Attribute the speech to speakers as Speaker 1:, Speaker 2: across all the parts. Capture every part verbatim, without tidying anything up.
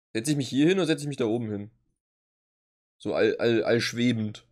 Speaker 1: Setze ich mich hier hin oder setze ich mich da oben hin? So all, all, all schwebend.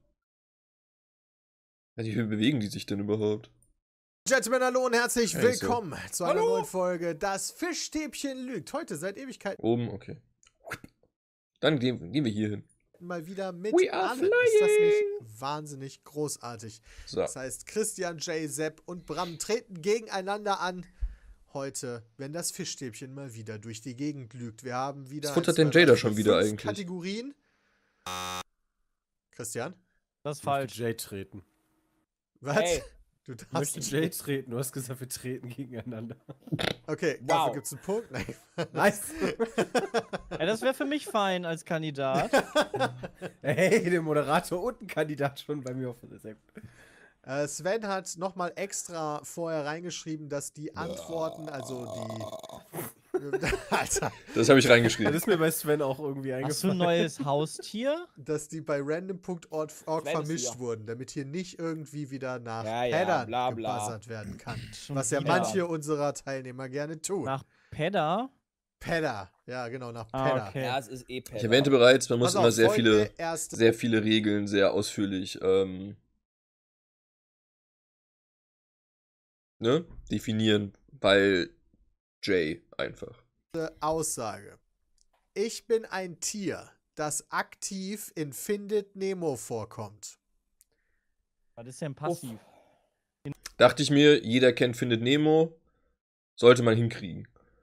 Speaker 1: Wie viel bewegen die sich denn überhaupt?
Speaker 2: Gentlemen, hallo und herzlich
Speaker 1: Ja,
Speaker 2: willkommen
Speaker 1: so.
Speaker 2: zu einer
Speaker 1: Hallo.
Speaker 2: neuen Folge Das Fischstäbchen lügt. Heute seit Ewigkeiten
Speaker 1: Oben, okay. Dann gehen, gehen wir hier hin.
Speaker 2: mal wieder mit
Speaker 1: We are
Speaker 2: Anne. Ist das nicht
Speaker 1: flying.
Speaker 2: wahnsinnig großartig?
Speaker 1: So.
Speaker 2: Das heißt, Christian, Jay, Sepp und Bram treten gegeneinander an. Heute, wenn das Fischstäbchen mal wieder durch die Gegend lügt. Wir haben wieder
Speaker 1: Was futtert
Speaker 2: zwei,
Speaker 1: denn Jay da
Speaker 2: drei,
Speaker 1: schon
Speaker 2: vier,
Speaker 1: wieder
Speaker 2: fünf
Speaker 1: eigentlich?
Speaker 2: Kategorien. Christian?
Speaker 3: Das ist
Speaker 4: Ich möchte
Speaker 3: falsch.
Speaker 4: Jay treten.
Speaker 2: Was?
Speaker 3: Hey.
Speaker 2: Du
Speaker 4: Ich
Speaker 2: darfst
Speaker 4: möchte Jay treten. Du hast gesagt, wir treten gegeneinander.
Speaker 2: Okay,
Speaker 3: Wow.
Speaker 2: dafür gibt's einen Punkt. Nein.
Speaker 4: Nice.
Speaker 3: Ja, das wäre für mich fein als Kandidat.
Speaker 4: Hey, der Moderator und ein Kandidat schon bei mir auf der Sehr gut.
Speaker 2: Äh, Sven hat nochmal extra vorher reingeschrieben, dass die Antworten, also die. Alter.
Speaker 1: Das habe ich
Speaker 4: Das
Speaker 1: reingeschrieben.
Speaker 4: ist mir bei Sven auch irgendwie
Speaker 3: Hast du ein
Speaker 4: eingefallen.
Speaker 3: neues Haustier?
Speaker 2: Dass die bei random punkt org
Speaker 3: Sven ist
Speaker 2: vermischt
Speaker 3: hier.
Speaker 2: wurden, damit hier nicht irgendwie wieder nach
Speaker 3: Ja, ja,
Speaker 2: Headern
Speaker 3: bla, bla.
Speaker 2: gebuzzert werden kann.
Speaker 3: Schon
Speaker 2: Was ja
Speaker 3: wieder.
Speaker 2: manche unserer Teilnehmer gerne tun.
Speaker 3: Nach Pedda?
Speaker 2: Pedder. Ja, genau, nach
Speaker 3: Ah,
Speaker 2: Pedder.
Speaker 3: okay.
Speaker 5: Ja, es ist eh
Speaker 1: Ich erwähnte bereits, man muss
Speaker 2: Pass auf,
Speaker 1: immer sehr
Speaker 2: folgende
Speaker 1: viele,
Speaker 2: erste
Speaker 1: sehr viele Regeln sehr ausführlich ähm, ne? definieren, weil Jay einfach.
Speaker 2: Aussage. Ich bin ein Tier, das aktiv in Findet Nemo vorkommt.
Speaker 3: Was ist denn passiv?
Speaker 1: Dachte ich mir, jeder kennt Findet Nemo, sollte man hinkriegen.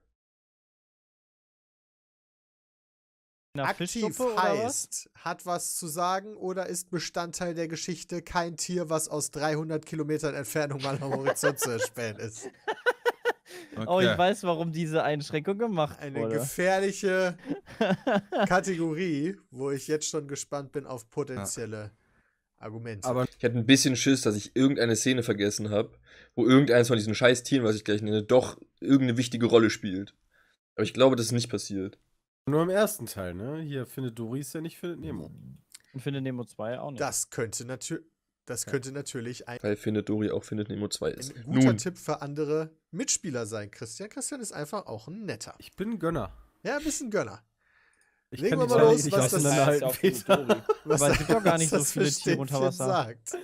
Speaker 3: In einer
Speaker 2: Aktiv
Speaker 3: Fischsuppe oder was?
Speaker 2: heißt, hat was zu sagen oder ist Bestandteil der Geschichte kein Tier, was aus dreihundert Kilometern Entfernung mal am Horizont zu erspähen ist.
Speaker 3: Oh, ich weiß, warum diese Einschränkung gemacht
Speaker 2: Eine
Speaker 3: wurde.
Speaker 2: gefährliche Kategorie, wo ich jetzt schon gespannt bin auf potenzielle Argumente.
Speaker 4: Aber
Speaker 1: Ich hatte ein bisschen Schiss, dass ich irgendeine Szene vergessen habe, wo irgendeines von diesen scheiß Tieren, was ich gleich nenne, doch irgendeine wichtige Rolle spielt. Aber ich glaube, das ist nicht passiert.
Speaker 4: nur im ersten Teil, ne? Hier findet Doris ja nicht, findet Nemo.
Speaker 3: Und finde Nemo zwei auch nicht.
Speaker 2: das könnte, natür das könnte natürlich ein,
Speaker 1: Weil Findet Dory auch Findet Nemo zwei ist.
Speaker 2: ein guter
Speaker 1: Nun,
Speaker 2: Tipp für andere Mitspieler sein, Christian. Christian ist einfach auch ein netter.
Speaker 4: Ich bin ein Gönner.
Speaker 2: Ja, ein bisschen Gönner.
Speaker 4: Ich
Speaker 2: Legen
Speaker 4: kann
Speaker 2: wir
Speaker 4: die
Speaker 2: mal
Speaker 4: Teile
Speaker 2: los,
Speaker 4: nicht
Speaker 2: was das-
Speaker 4: auseinanderhalten,
Speaker 5: auf
Speaker 4: Peter.
Speaker 2: Was
Speaker 3: Aber es gibt doch gar
Speaker 2: was
Speaker 3: nicht so
Speaker 2: das
Speaker 3: viele
Speaker 2: für
Speaker 3: Tiere unter
Speaker 2: Stäbchen
Speaker 3: Wasser.
Speaker 2: sagt.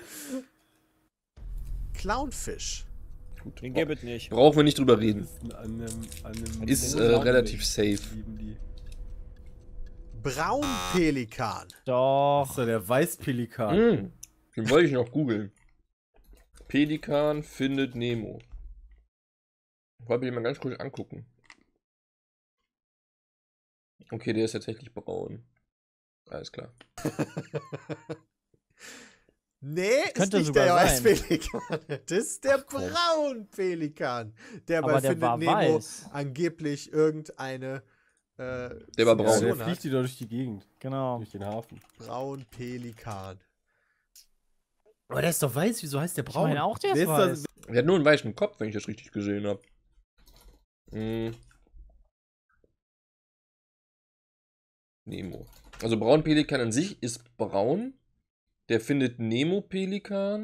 Speaker 2: Clownfisch.
Speaker 5: Den gibt es nicht.
Speaker 1: brauchen wir nicht drüber reden.
Speaker 4: An einem, an einem
Speaker 1: Ist
Speaker 5: Den
Speaker 1: äh,
Speaker 5: muss man
Speaker 1: relativ safe.
Speaker 4: lieben die.
Speaker 2: Braunpelikan.
Speaker 3: Doch.
Speaker 4: Das ist ja der Weißpelikan.
Speaker 1: Mm, den wollte ich noch googeln. Pelikan Findet Nemo. Wollte ich mal ganz kurz angucken. Okay, der ist tatsächlich braun. Alles klar.
Speaker 2: Nee, ist
Speaker 3: Könnte
Speaker 2: nicht der
Speaker 3: sogar sein.
Speaker 2: Weißpelikan. Das ist der
Speaker 4: komm.
Speaker 2: Braunpelikan. Der bei
Speaker 3: Aber der
Speaker 2: Findet
Speaker 3: war
Speaker 2: Nemo
Speaker 3: weiß.
Speaker 2: angeblich irgendeine äh,
Speaker 1: Der war braun.
Speaker 4: Ja,
Speaker 2: Funktion
Speaker 4: der
Speaker 2: hat.
Speaker 4: fliegt die da durch die Gegend.
Speaker 3: Genau.
Speaker 4: Durch den Hafen.
Speaker 2: Braunpelikan.
Speaker 4: Aber der ist doch weiß, wieso heißt der
Speaker 3: Ich
Speaker 4: braun?
Speaker 3: meine auch, der
Speaker 4: Wer
Speaker 3: ist
Speaker 4: das-
Speaker 3: weiß.
Speaker 1: Der hat nur einen weichen Kopf, wenn ich das richtig gesehen habe. Hm. Nemo. Also Braunpelikan an sich ist braun. Der Findet Nemo Pelikan.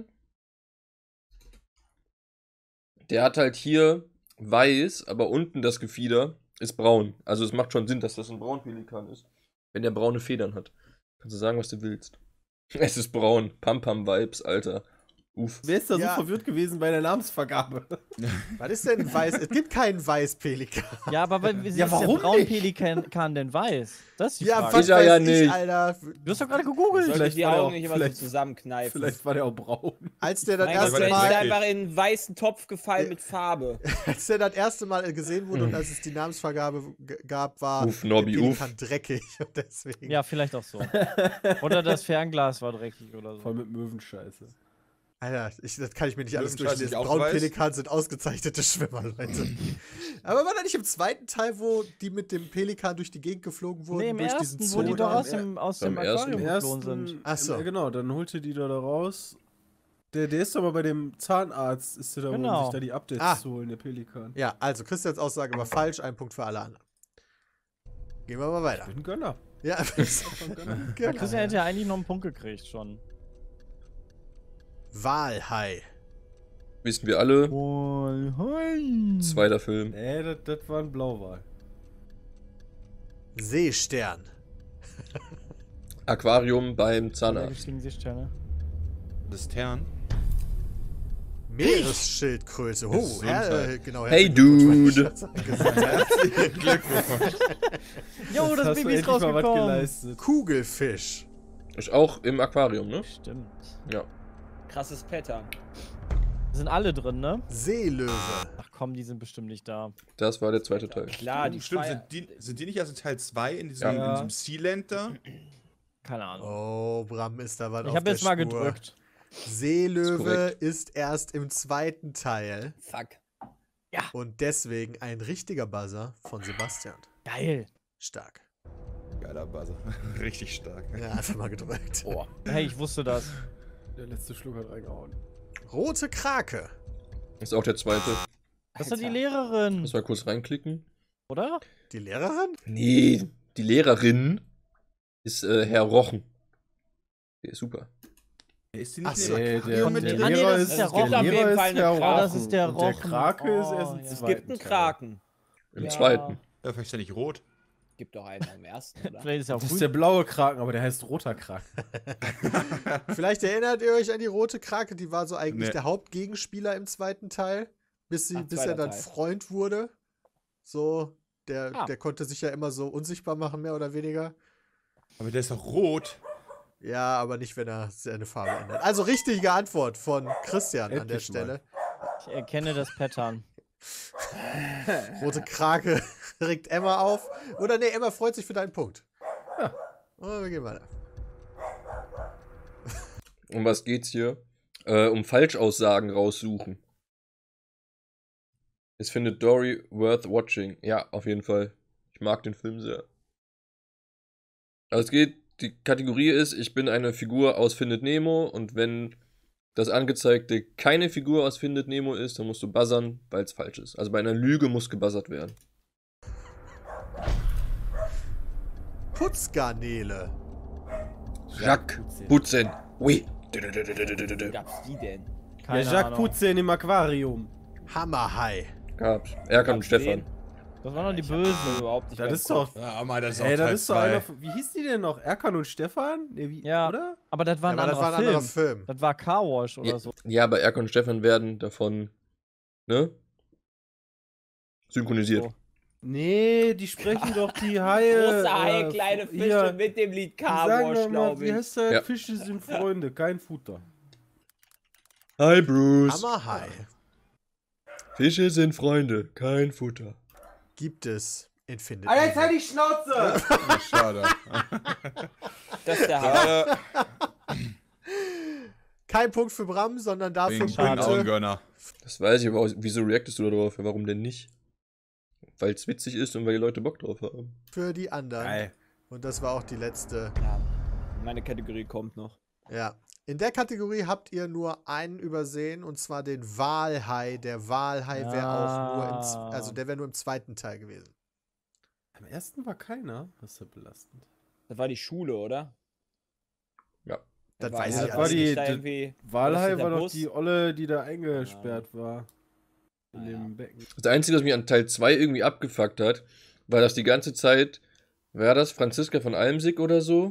Speaker 1: Der hat halt hier weiß, aber unten das Gefieder ist braun. Also es macht schon Sinn, dass das ein Braunpelikan ist. Wenn der braune Federn hat. Kannst du sagen, was du willst. Es ist braun. Pam-Pam-Vibes, Alter. Uff.
Speaker 4: Wer ist da
Speaker 2: Ja.
Speaker 4: so verwirrt gewesen bei der Namensvergabe?
Speaker 2: Was ist denn weiß? Es gibt keinen Weißpelikan.
Speaker 3: Ja, aber weil, wie
Speaker 4: Ja,
Speaker 3: ist
Speaker 4: warum
Speaker 3: der
Speaker 4: nicht?
Speaker 3: Braunpelikan denn weiß? Das ist die
Speaker 2: Ja,
Speaker 3: Frage.
Speaker 2: was
Speaker 1: Ist er ja
Speaker 2: weiß ich,
Speaker 1: nicht.
Speaker 2: Alter.
Speaker 3: Du hast doch gerade gegoogelt.
Speaker 5: Sollte
Speaker 4: Vielleicht
Speaker 5: die
Speaker 4: war der
Speaker 5: Augen
Speaker 4: auch-
Speaker 5: nicht immer so
Speaker 4: vielleicht-
Speaker 5: zusammenkneifen.
Speaker 4: Vielleicht war der auch braun.
Speaker 2: Als der das
Speaker 5: Mein
Speaker 2: erste
Speaker 5: Gott, vielleicht ist
Speaker 2: Mal,
Speaker 5: er einfach in einen weißen Topf gefallen mit Farbe.
Speaker 2: als der das erste Mal gesehen wurde und als es die Namensvergabe g- gab, war
Speaker 1: Uff, Nobby,
Speaker 2: der
Speaker 1: uff.
Speaker 2: Pelikan dreckig und deswegen.
Speaker 3: Ja, vielleicht auch so. Oder das Fernglas war dreckig oder so.
Speaker 4: Voll mit Möwenscheiße.
Speaker 2: Alter, ich, das kann ich mir nicht alles
Speaker 6: Löwenscheiß
Speaker 2: durchlesen.
Speaker 6: ich auch
Speaker 2: Braunpelikan sind ausgezeichnete Schwimmer, Leute. Aber war da nicht im zweiten Teil, wo die mit dem Pelikan durch die Gegend geflogen wurden?
Speaker 3: Nee, im
Speaker 2: durch
Speaker 3: ersten,
Speaker 2: diesen
Speaker 3: wo die
Speaker 2: Zoo
Speaker 3: doch
Speaker 2: da?
Speaker 3: aus dem, aus dem
Speaker 1: Beim ersten-
Speaker 3: Aquarium
Speaker 4: Im
Speaker 3: geflohen
Speaker 4: ersten,
Speaker 3: sind.
Speaker 2: Ach so.
Speaker 4: Ja, genau, dann holte die da, da raus. Der, der ist doch mal bei dem Zahnarzt, ist der da, um
Speaker 3: Genau.
Speaker 4: sich da die Updates
Speaker 2: Ah.
Speaker 4: zu holen, der Pelikan.
Speaker 2: Ja, also Christians Aussage war falsch, ein Punkt für alle anderen. Gehen wir mal
Speaker 4: Ich
Speaker 2: weiter.
Speaker 4: bin ein Gönner.
Speaker 2: Ja,
Speaker 3: Ja, Christian hätte ja eigentlich noch einen Punkt gekriegt schon.
Speaker 2: Walhai.
Speaker 1: Wissen wir alle.
Speaker 3: Oh,
Speaker 1: Zweiter Film.
Speaker 4: Nee, das, das war ein Blauwal.
Speaker 2: Seestern.
Speaker 1: Aquarium beim
Speaker 3: Allergisch
Speaker 1: Zahnarzt.
Speaker 3: gegen Seesterne.
Speaker 6: Das Tern.
Speaker 2: Meeresschildkröte. Oh,
Speaker 6: Gesundheit.
Speaker 2: Herr, äh, genau.
Speaker 1: Hey,
Speaker 2: herzlichen Glückwunsch,
Speaker 1: Dude.
Speaker 2: mein Schatz. Gesundheit.
Speaker 6: Glückwunsch.
Speaker 3: Jo, das,
Speaker 4: hast
Speaker 3: Baby
Speaker 4: du
Speaker 3: ist
Speaker 4: endlich mal was
Speaker 3: rausgekommen.
Speaker 4: geleistet.
Speaker 2: Kugelfisch.
Speaker 1: Ist auch im Aquarium, ne?
Speaker 3: Stimmt.
Speaker 1: Ja.
Speaker 5: Krasses Pattern.
Speaker 3: Sind alle drin, ne?
Speaker 2: Seelöwe.
Speaker 3: Ach komm, die sind bestimmt nicht da.
Speaker 1: Das war der zweite Teil.
Speaker 5: Klar, die
Speaker 6: Stimmt,
Speaker 5: Feier-
Speaker 6: sind die, sind die nicht also Teil zwei in diesem,
Speaker 1: Ja.
Speaker 6: in diesem Sealand da?
Speaker 3: Keine Ahnung.
Speaker 2: Oh, Bram ist da was
Speaker 3: ich
Speaker 2: auf
Speaker 3: habe
Speaker 2: der
Speaker 3: jetzt mal
Speaker 2: Spur.
Speaker 3: gedrückt.
Speaker 1: Ist
Speaker 2: Seelöwe
Speaker 1: korrekt.
Speaker 2: ist erst im zweiten Teil
Speaker 5: Fuck.
Speaker 2: und deswegen ein richtiger Buzzer von Sebastian.
Speaker 3: Geil.
Speaker 2: Stark.
Speaker 6: Geiler Buzzer. Richtig stark.
Speaker 2: Ja, einfach mal gedrückt.
Speaker 5: Oh.
Speaker 3: Hey, ich wusste das.
Speaker 4: Der letzte Schluck hat reingehauen.
Speaker 2: Rote Krake.
Speaker 1: Ist auch der zweite.
Speaker 3: Das ist die
Speaker 5: Alter.
Speaker 3: Lehrerin,
Speaker 1: Muss mal kurz reinklicken.
Speaker 3: oder?
Speaker 2: Die Lehrerin?
Speaker 1: Nee, die Lehrerin ist äh, Herr Rochen. Der ist super.
Speaker 6: Ist die
Speaker 2: Ach
Speaker 6: nicht
Speaker 2: so.
Speaker 6: in
Speaker 4: Nee,
Speaker 6: dem
Speaker 4: der,
Speaker 6: Aquarium mit
Speaker 4: der
Speaker 6: drin?
Speaker 3: Ah, nee,
Speaker 4: Lehrer
Speaker 3: das
Speaker 4: ist
Speaker 3: ist der
Speaker 4: der
Speaker 3: Rochen.
Speaker 4: Lehrer
Speaker 5: Auf jeden Fall
Speaker 4: ist
Speaker 5: eine
Speaker 4: der
Speaker 5: Krake.
Speaker 4: Rochen.
Speaker 3: Das ist der
Speaker 4: Und der
Speaker 3: Rochen.
Speaker 4: Krake ist
Speaker 3: Oh,
Speaker 4: erst im
Speaker 3: ja.
Speaker 5: Es
Speaker 4: zweiten
Speaker 5: gibt einen
Speaker 4: Teil.
Speaker 5: Kraken.
Speaker 1: Im
Speaker 3: Ja.
Speaker 1: zweiten.
Speaker 6: Ja, vielleicht ist der nicht rot.
Speaker 5: Gibt doch einen am ersten, oder?
Speaker 3: Vielleicht ist er auch
Speaker 4: Das ist
Speaker 3: gut.
Speaker 4: der blaue Kraken, aber der heißt roter Kraken.
Speaker 2: Vielleicht erinnert ihr euch an die rote Krake, die war so eigentlich
Speaker 6: Nee.
Speaker 2: der Hauptgegenspieler im zweiten Teil, bis, sie,
Speaker 5: Ach,
Speaker 2: bis er
Speaker 5: zweiter
Speaker 2: dann
Speaker 5: Teil.
Speaker 2: Freund wurde. So, der,
Speaker 3: Ah.
Speaker 2: der konnte sich ja immer so unsichtbar machen, mehr oder weniger.
Speaker 6: Aber der ist doch rot.
Speaker 2: Ja, aber nicht, wenn er seine Farbe ändert. Also richtige Antwort von Christian an der
Speaker 4: Endlich mal.
Speaker 2: Stelle.
Speaker 3: Ich erkenne das Pattern.
Speaker 2: Rote Krake regt Emma auf. Oder nee, Emma freut sich für deinen Punkt. Ja. Und wir gehen weiter.
Speaker 1: Um was geht's hier? Äh, um Falschaussagen raussuchen. Es findet Dory worth watching. Ja, auf jeden Fall. Ich mag den Film sehr. Also es geht, die Kategorie ist, ich bin eine Figur aus Findet Nemo und wenn das Angezeigte keine Figur aus Findet Nemo ist, dann musst du buzzern, weil es falsch ist. Also bei einer Lüge muss gebuzzert werden.
Speaker 2: Putzgarnele.
Speaker 1: Jacques Putzen. Oui.
Speaker 5: Wo gab's die denn?
Speaker 3: Keine
Speaker 4: ja, Jacques
Speaker 3: Ahnung.
Speaker 4: Putzen im Aquarium.
Speaker 2: Hammerhai.
Speaker 1: Gab's. Erkan und
Speaker 5: Gab's
Speaker 1: Stefan.
Speaker 5: den?
Speaker 3: Das waren doch die
Speaker 5: Ich hab
Speaker 3: Bösen.
Speaker 5: überhaupt nicht
Speaker 4: Das
Speaker 5: mehr
Speaker 4: ist
Speaker 5: im Kopf.
Speaker 4: doch.
Speaker 6: Ja, aber das ist auch
Speaker 4: Ey, das
Speaker 6: Teil
Speaker 4: ist doch
Speaker 6: zwei.
Speaker 4: einer von, wie hieß die denn noch? Erkan und Stefan? Nee, wie,
Speaker 3: Ja.
Speaker 4: Oder?
Speaker 3: Aber das war ein
Speaker 2: Ja, aber das
Speaker 3: anderer
Speaker 2: war ein anderer
Speaker 3: Film.
Speaker 2: Film.
Speaker 3: Das war Car Wash oder
Speaker 1: Ja,
Speaker 3: so.
Speaker 1: ja, aber Erkan und Stefan werden davon, ne? Synchronisiert.
Speaker 3: So.
Speaker 4: Nee, die sprechen doch die Haie.
Speaker 5: Große Haie,
Speaker 4: äh,
Speaker 5: kleine Fische
Speaker 4: hier,
Speaker 5: mit dem Lied
Speaker 4: die sagen
Speaker 5: Carwash,
Speaker 4: doch mal,
Speaker 5: glaube
Speaker 4: wie
Speaker 5: ich.
Speaker 4: heißt das?
Speaker 1: Ja.
Speaker 4: Fische sind Freunde, kein Futter.
Speaker 1: Hi Bruce.
Speaker 2: Hammerhai
Speaker 1: Fische sind Freunde, kein Futter.
Speaker 2: gibt es in Findet
Speaker 4: Ah, jetzt
Speaker 2: Nemo.
Speaker 4: halt die Schnauze!
Speaker 6: Ja, schade.
Speaker 5: Das ist der Hammer.
Speaker 6: Gerade
Speaker 2: Kein Punkt für Bram, sondern dafür
Speaker 6: wegen den
Speaker 2: Punkte
Speaker 6: Augengönner.
Speaker 1: Das weiß ich, aber wieso reactest du da drauf? Ja, warum denn nicht? Weil es witzig ist und weil die Leute Bock drauf haben.
Speaker 2: für die anderen.
Speaker 4: Geil.
Speaker 2: Und das war auch die letzte.
Speaker 5: Ja, meine Kategorie kommt noch.
Speaker 2: Ja. In der Kategorie habt ihr nur einen übersehen, und zwar den Walhai. Der Walhai wäre auch nur im, Z-
Speaker 3: Ah.
Speaker 2: also der wäre nur im zweiten Teil gewesen.
Speaker 4: Am ersten war keiner. Das ist ja belastend.
Speaker 5: Das war die Schule, oder?
Speaker 1: Ja.
Speaker 2: Das
Speaker 5: war-
Speaker 2: weiß
Speaker 4: ja,
Speaker 2: ich
Speaker 4: das
Speaker 2: alles
Speaker 4: war die-
Speaker 2: nicht.
Speaker 5: da
Speaker 4: die-
Speaker 5: irgendwie-
Speaker 4: Walhai
Speaker 5: das
Speaker 4: war
Speaker 5: der
Speaker 4: doch
Speaker 5: Bus?
Speaker 4: die Olle, die da eingesperrt war. In
Speaker 5: Ah, ja.
Speaker 4: dem Becken.
Speaker 1: Das Einzige, was mich an Teil zwei irgendwie abgefuckt hat, war, dass die ganze Zeit, war das Franziska von Almsick oder so,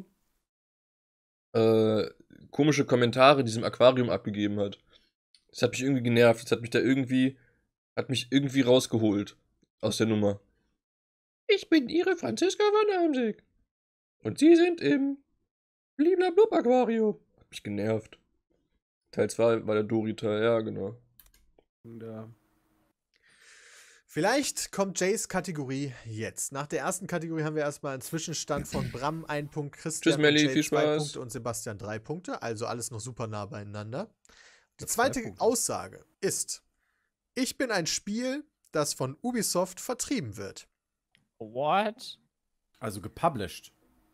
Speaker 1: äh, komische Kommentare in diesem Aquarium abgegeben hat. Das hat mich irgendwie genervt. Das hat mich da irgendwie, hat mich irgendwie rausgeholt aus der Nummer. Ich bin Ihre Franziska von Almsick. Und Sie sind im Bliblablub Aquarium. Hat mich genervt. Teil zwei war der Dori-Teil, ja, genau.
Speaker 4: Da.
Speaker 2: Vielleicht kommt Jays Kategorie jetzt. Nach der ersten Kategorie haben wir erstmal einen Zwischenstand von Bram ein Punkt, Christian
Speaker 1: Tschüss, Melli,
Speaker 2: und Jay
Speaker 1: viel
Speaker 2: zwei
Speaker 1: Spaß.
Speaker 2: Punkte und Sebastian drei Punkte. Also alles noch super nah beieinander. Die
Speaker 4: Ja, zwei
Speaker 2: zweite
Speaker 4: Punkte.
Speaker 2: Aussage ist: Ich bin ein Spiel, das von Ubisoft vertrieben wird.
Speaker 3: What?
Speaker 4: Also gepublished.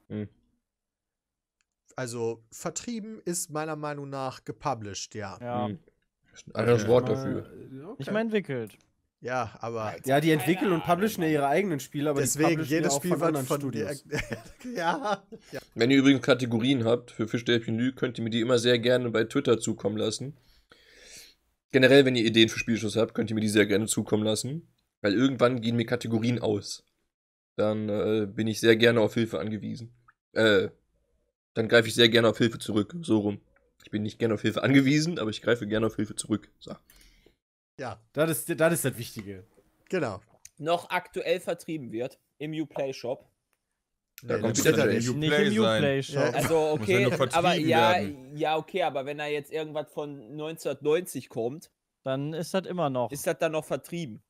Speaker 2: Also vertrieben ist meiner Meinung nach gepublished, ja.
Speaker 3: Ja.
Speaker 1: Hm. Das ist ein anderes Wort
Speaker 4: Mal-
Speaker 1: dafür.
Speaker 4: äh, okay.
Speaker 3: Nicht mal entwickelt.
Speaker 2: Ja, aber
Speaker 4: Ja, die entwickeln und publishen ja ihre eigenen Spiele, aber die
Speaker 2: deswegen,
Speaker 4: publishen
Speaker 2: jedes
Speaker 4: ja auch
Speaker 2: Spiel
Speaker 4: von
Speaker 2: wird
Speaker 4: anderen
Speaker 2: von
Speaker 4: Studios.
Speaker 2: dir. Ja. ja.
Speaker 1: Wenn ihr übrigens Kategorien habt für Fischstäbchen Lü, könnt ihr mir die immer sehr gerne bei Twitter zukommen lassen. Generell, wenn ihr Ideen für Spielschuss habt, könnt ihr mir die sehr gerne zukommen lassen. Weil irgendwann gehen mir Kategorien aus. dann äh, bin ich sehr gerne auf Hilfe angewiesen. Äh, dann greife ich sehr gerne auf Hilfe zurück. So rum. Ich bin nicht gerne auf Hilfe angewiesen, aber ich greife gerne auf Hilfe zurück. So.
Speaker 2: Ja,
Speaker 4: Das ist, das ist das Wichtige.
Speaker 2: genau.
Speaker 5: Noch aktuell vertrieben wird im Uplay-Shop.
Speaker 1: Da
Speaker 2: Nee,
Speaker 1: kommt
Speaker 2: das
Speaker 1: wieder
Speaker 2: steht da
Speaker 1: der
Speaker 2: nicht.
Speaker 6: Uplay
Speaker 3: Nicht im
Speaker 6: sein.
Speaker 3: Uplay-Shop.
Speaker 2: Ja.
Speaker 5: Also
Speaker 6: Muss ja
Speaker 5: okay,
Speaker 6: nur vertrieben
Speaker 5: aber ja,
Speaker 6: werden.
Speaker 5: ja, okay, aber wenn da jetzt irgendwas von neunzehnhundertneunzig kommt,
Speaker 3: Dann ist das immer noch.
Speaker 5: ist das dann noch vertrieben.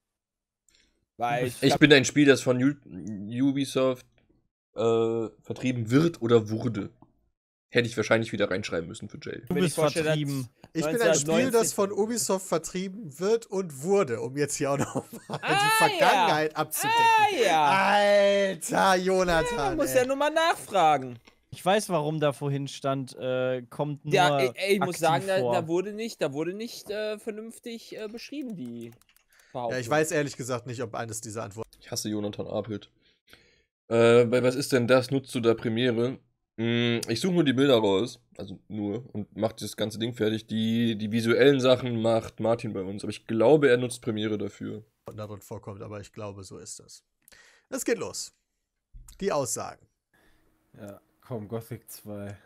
Speaker 5: Weil ich,
Speaker 1: Ich
Speaker 5: glaub,
Speaker 1: bin ein Spiel, das von U Ubisoft äh, vertrieben wird oder wurde. Hätte ich wahrscheinlich wieder reinschreiben müssen für Jay.
Speaker 3: Du
Speaker 5: wenn ich
Speaker 3: bist
Speaker 5: vorstelle,
Speaker 3: vertrieben.
Speaker 2: Ich bin ein Spiel,
Speaker 5: neunzehnhundertneunzig
Speaker 2: das von Ubisoft vertrieben wird und wurde, um jetzt hier auch noch mal
Speaker 5: Ah,
Speaker 2: die Vergangenheit
Speaker 5: ja.
Speaker 2: abzudecken.
Speaker 5: Ah ja,
Speaker 2: Alter,
Speaker 5: man
Speaker 2: Jonathan.
Speaker 5: muss
Speaker 2: ey.
Speaker 5: ja nur mal nachfragen.
Speaker 3: Ich weiß, warum da vorhin stand, äh, kommt nur
Speaker 5: Ja, ey, ey, ich muss
Speaker 3: aktiv
Speaker 5: sagen, da,
Speaker 3: vor.
Speaker 5: da wurde nicht, da wurde nicht äh, vernünftig äh, beschrieben, die Behauptung.
Speaker 2: Ja, ich weiß ehrlich gesagt nicht, ob eines dieser Antworten.
Speaker 1: Ich hasse Jonathan Apelt. Äh, bei was ist denn das? Nutzt du da Premiere? Hm, ich suche nur die Bilder raus. Also nur. Und macht das ganze Ding fertig. Die, die visuellen Sachen macht Martin bei uns. Aber ich glaube, er nutzt Premiere dafür.
Speaker 2: darin vorkommt, aber ich glaube, so ist das. Es geht los. Die Aussagen.
Speaker 4: Ja, komm, Gothic zwei.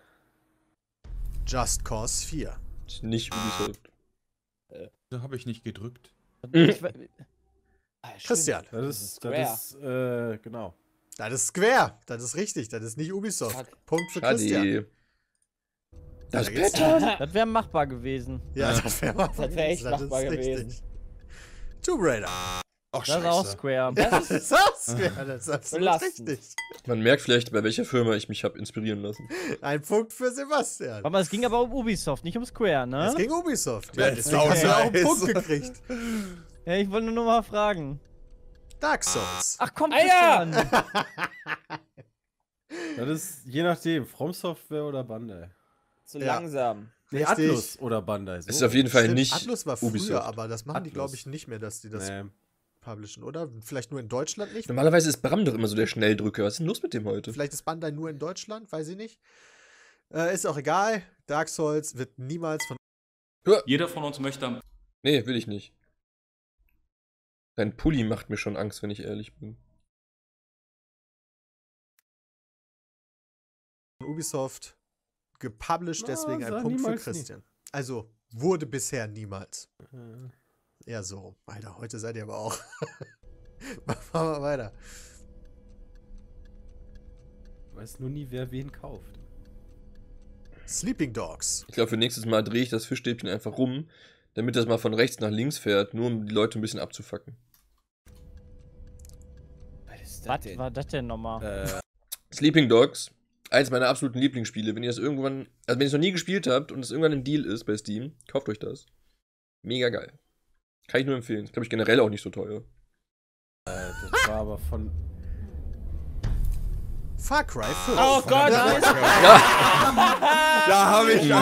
Speaker 2: Just Cause vier.
Speaker 1: Ist nicht Ubisoft.
Speaker 6: Da habe ich nicht gedrückt.
Speaker 3: Ich, we-
Speaker 5: Ah, stimmt.
Speaker 2: Christian.
Speaker 4: Das ist, das ist, äh, genau.
Speaker 2: Das ist Square. Das ist richtig. Das ist nicht Ubisoft.
Speaker 5: Schade.
Speaker 2: Punkt für Christian.
Speaker 1: Schade. Das
Speaker 2: Da geht's-
Speaker 1: Blätter.
Speaker 3: das wäre machbar gewesen.
Speaker 2: Ja, das wäre machbar
Speaker 5: Das wär echt
Speaker 2: gewesen.
Speaker 5: machbar
Speaker 2: ist
Speaker 5: gewesen.
Speaker 2: richtig. Tomb Raider.
Speaker 6: Ach,
Speaker 3: Das ist auch Square.
Speaker 2: Das ist auch Square. Das ist absolut
Speaker 5: Belastend.
Speaker 2: richtig.
Speaker 1: Man merkt vielleicht, bei welcher Firma ich mich habe inspirieren lassen.
Speaker 2: Ein Punkt für Sebastian.
Speaker 3: Aber es ging aber um Ubisoft, nicht um Square, ne?
Speaker 2: Es ging Ubisoft.
Speaker 6: Ja,
Speaker 2: Ja,
Speaker 6: ist
Speaker 2: deswegen hast du
Speaker 6: auch
Speaker 2: auch einen
Speaker 6: nice.
Speaker 2: Punkt gekriegt.
Speaker 3: Ja, ich wollte nur mal fragen.
Speaker 2: Dark Souls.
Speaker 3: Ach komm,
Speaker 5: Ah, ja!
Speaker 3: Christian.
Speaker 4: Das ist je nachdem, From Software oder Bandai.
Speaker 5: So
Speaker 2: Ja.
Speaker 5: langsam.
Speaker 4: Nee,
Speaker 2: Richtig.
Speaker 4: Atlus oder Bandai. So.
Speaker 1: Es ist auf jeden Fall
Speaker 2: Stimmt,
Speaker 1: nicht
Speaker 2: Atlus war früher,
Speaker 1: Ubisoft.
Speaker 2: aber das machen die,
Speaker 4: Atlus.
Speaker 2: glaube ich, nicht mehr, dass die das
Speaker 4: Nee.
Speaker 2: publishen, oder? Vielleicht nur in Deutschland nicht.
Speaker 1: Normalerweise ist Bram doch immer so der Schnelldrücker. Was ist denn los mit dem heute?
Speaker 2: Vielleicht ist Bandai nur in Deutschland, weiß ich nicht. Äh, ist auch egal. Dark Souls wird niemals von.
Speaker 7: Jeder von uns möchte am
Speaker 1: Nee, will ich nicht. Dein Pulli macht mir schon Angst, wenn ich ehrlich bin.
Speaker 2: Ubisoft gepublished,
Speaker 4: Na,
Speaker 2: deswegen ein
Speaker 4: sag
Speaker 2: Punkt für
Speaker 4: niemals nie.
Speaker 2: Christian. Also wurde bisher niemals.
Speaker 4: Äh,
Speaker 2: Ja, so. Alter, heute seid ihr aber auch. Machen wir weiter.
Speaker 4: Weiß nur nie, wer wen kauft.
Speaker 2: Sleeping Dogs.
Speaker 1: Ich glaube, für nächstes Mal drehe ich das Fischstäbchen einfach rum, damit das mal von rechts nach links fährt, nur um die Leute ein bisschen abzufacken.
Speaker 5: Was ist das
Speaker 3: Was
Speaker 5: denn?
Speaker 3: war das denn nochmal?
Speaker 4: Äh,
Speaker 1: Sleeping Dogs, eins meiner absoluten Lieblingsspiele. Wenn ihr das irgendwann, also wenn ihr es noch nie gespielt habt und es irgendwann im Deal ist bei Steam, kauft euch das. Mega geil. Kann ich nur empfehlen. Ist, glaube ich, generell auch nicht so teuer.
Speaker 4: das war aber von.
Speaker 2: Far Cry fünf.
Speaker 5: Oh Gott!
Speaker 6: Da habe ich.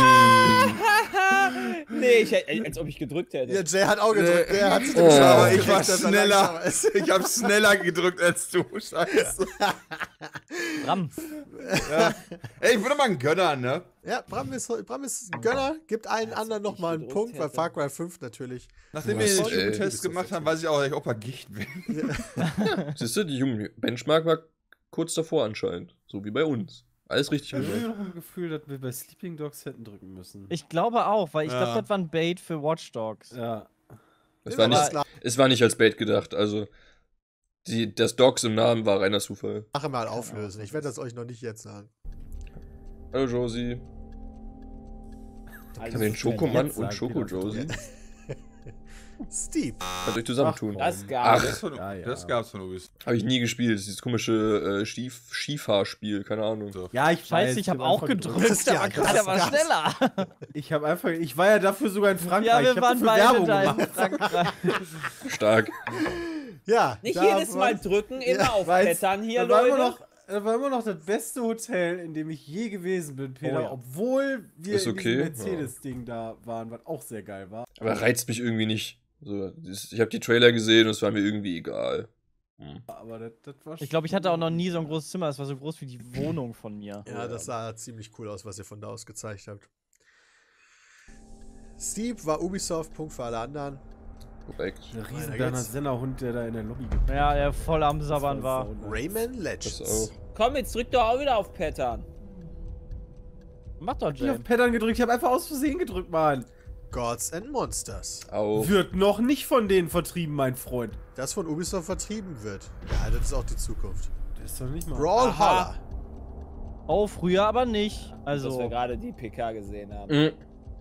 Speaker 5: Nee, ich, hätte- als ob ich gedrückt hätte.
Speaker 2: Ja, Jay hat auch gedrückt. Der hat sich
Speaker 1: Oh.
Speaker 2: nämlich schon
Speaker 6: Aber ich
Speaker 2: aufgeregt,
Speaker 6: war
Speaker 2: dass er
Speaker 6: schneller.
Speaker 2: langsamer ist.
Speaker 6: Ich habe schneller gedrückt als du. Scheiße.
Speaker 3: Bram.
Speaker 6: Ja. Ey, ich bin doch mal ein Gönner, ne?
Speaker 2: Ja, Bram ist, Bram ist ein Gönner. Gibt allen
Speaker 5: Als
Speaker 2: anderen
Speaker 5: ob ich
Speaker 2: nochmal einen
Speaker 5: gedrückt
Speaker 2: Punkt, weil
Speaker 5: hätte.
Speaker 2: Far Cry fünf natürlich.
Speaker 6: Nachdem
Speaker 1: Was,
Speaker 6: wir den
Speaker 1: ey.
Speaker 6: Schultest gemacht haben, weiß ich auch, dass ich Opa Gicht bin.
Speaker 1: Siehst du, die Jungen Benchmark war kurz davor anscheinend. So wie bei uns. Alles richtig
Speaker 4: Ich habe
Speaker 1: gemacht.
Speaker 4: immer noch ein Gefühl, dass wir bei Sleeping Dogs hätten drücken müssen.
Speaker 3: Ich glaube auch, weil ich
Speaker 6: Ja.
Speaker 3: glaube, das war ein Bait für Watch Dogs.
Speaker 4: ja.
Speaker 1: Es
Speaker 2: Ist
Speaker 1: war,
Speaker 2: aber
Speaker 1: nicht,
Speaker 2: klar.
Speaker 1: es war nicht als Bait gedacht. Also, die, das Dogs im Namen war reiner Zufall.
Speaker 2: Sache mal auflösen. Ich werde das euch noch nicht jetzt sagen.
Speaker 1: Hallo Josie.
Speaker 5: Also,
Speaker 1: Kann den Schokomann
Speaker 4: jetzt
Speaker 1: und
Speaker 4: sagen,
Speaker 1: Schoko
Speaker 4: Peter.
Speaker 1: Josie.
Speaker 2: Steep.
Speaker 1: Könnt euch zusammentun.
Speaker 5: Das
Speaker 1: Ach.
Speaker 5: gab
Speaker 6: Das, von,
Speaker 4: Ja, ja.
Speaker 6: das gab's von Ubis.
Speaker 1: Habe ich nie gespielt. Das ist dieses komische äh, Skif Skifahrspiel, keine Ahnung.
Speaker 6: So.
Speaker 4: Ja, ich
Speaker 3: Scheiße,
Speaker 4: weiß,
Speaker 3: ich habe
Speaker 4: hab
Speaker 3: auch
Speaker 4: einfach
Speaker 3: gedrückt,
Speaker 2: Christian,
Speaker 3: aber
Speaker 2: das
Speaker 3: Christian war
Speaker 2: gab's.
Speaker 3: schneller.
Speaker 4: Ich habe einfach, ich war ja dafür sogar in Frankreich.
Speaker 3: Ja, wir
Speaker 4: ich hab
Speaker 3: waren
Speaker 4: dafür
Speaker 3: beide
Speaker 4: Werbung
Speaker 3: da in
Speaker 4: gemacht.
Speaker 3: Frankreich.
Speaker 1: Stark.
Speaker 2: Ja.
Speaker 5: nicht
Speaker 2: da
Speaker 5: jedes
Speaker 2: war-
Speaker 5: Mal drücken, immer
Speaker 2: Ja,
Speaker 5: aufblättern hier,
Speaker 4: das war
Speaker 5: Leute.
Speaker 4: immer noch, das war immer noch das beste Hotel, in dem ich je gewesen bin, Peter.
Speaker 3: Oh ja.
Speaker 4: Obwohl wir
Speaker 1: Ist
Speaker 4: in
Speaker 1: okay,
Speaker 4: diesem Mercedes-Ding da waren, was auch sehr geil war.
Speaker 1: Aber reizt mich irgendwie nicht. So, das- ich habe die Trailer gesehen und es war mir irgendwie egal. Hm.
Speaker 4: Aber das, das war
Speaker 3: Ich glaube, ich hatte auch noch nie so ein großes Zimmer. Es war so groß wie die Wohnung von mir.
Speaker 2: Ja, das sah ziemlich cool aus, was ihr von da aus gezeigt habt. Steep war Ubisoft, Punkt für alle anderen.
Speaker 1: Korrekt.
Speaker 4: Der riesen
Speaker 2: Weiter
Speaker 4: Berner
Speaker 2: geht's.
Speaker 4: Senner-Hund, der da in der Lobby gibt.
Speaker 3: Ja, der voll am Sabbern war.
Speaker 2: Rayman
Speaker 1: Das
Speaker 2: Legends.
Speaker 1: auch.
Speaker 5: Komm, jetzt drück doch auch wieder auf Pattern.
Speaker 3: Mach doch,
Speaker 4: Ich hab auf
Speaker 3: Jane.
Speaker 4: Pattern gedrückt, ich hab einfach aus Versehen gedrückt, Mann.
Speaker 2: Gods and Monsters.
Speaker 1: Auch.
Speaker 4: Wird noch nicht von denen vertrieben, mein Freund.
Speaker 2: Das von Ubisoft vertrieben wird. Ja, das ist auch die Zukunft.
Speaker 4: Das ist doch nicht mal.
Speaker 2: Brawlhalla.
Speaker 3: Oh, früher aber nicht.
Speaker 5: Dass wir
Speaker 3: Also,
Speaker 5: gerade die P K gesehen haben.
Speaker 1: Mhm.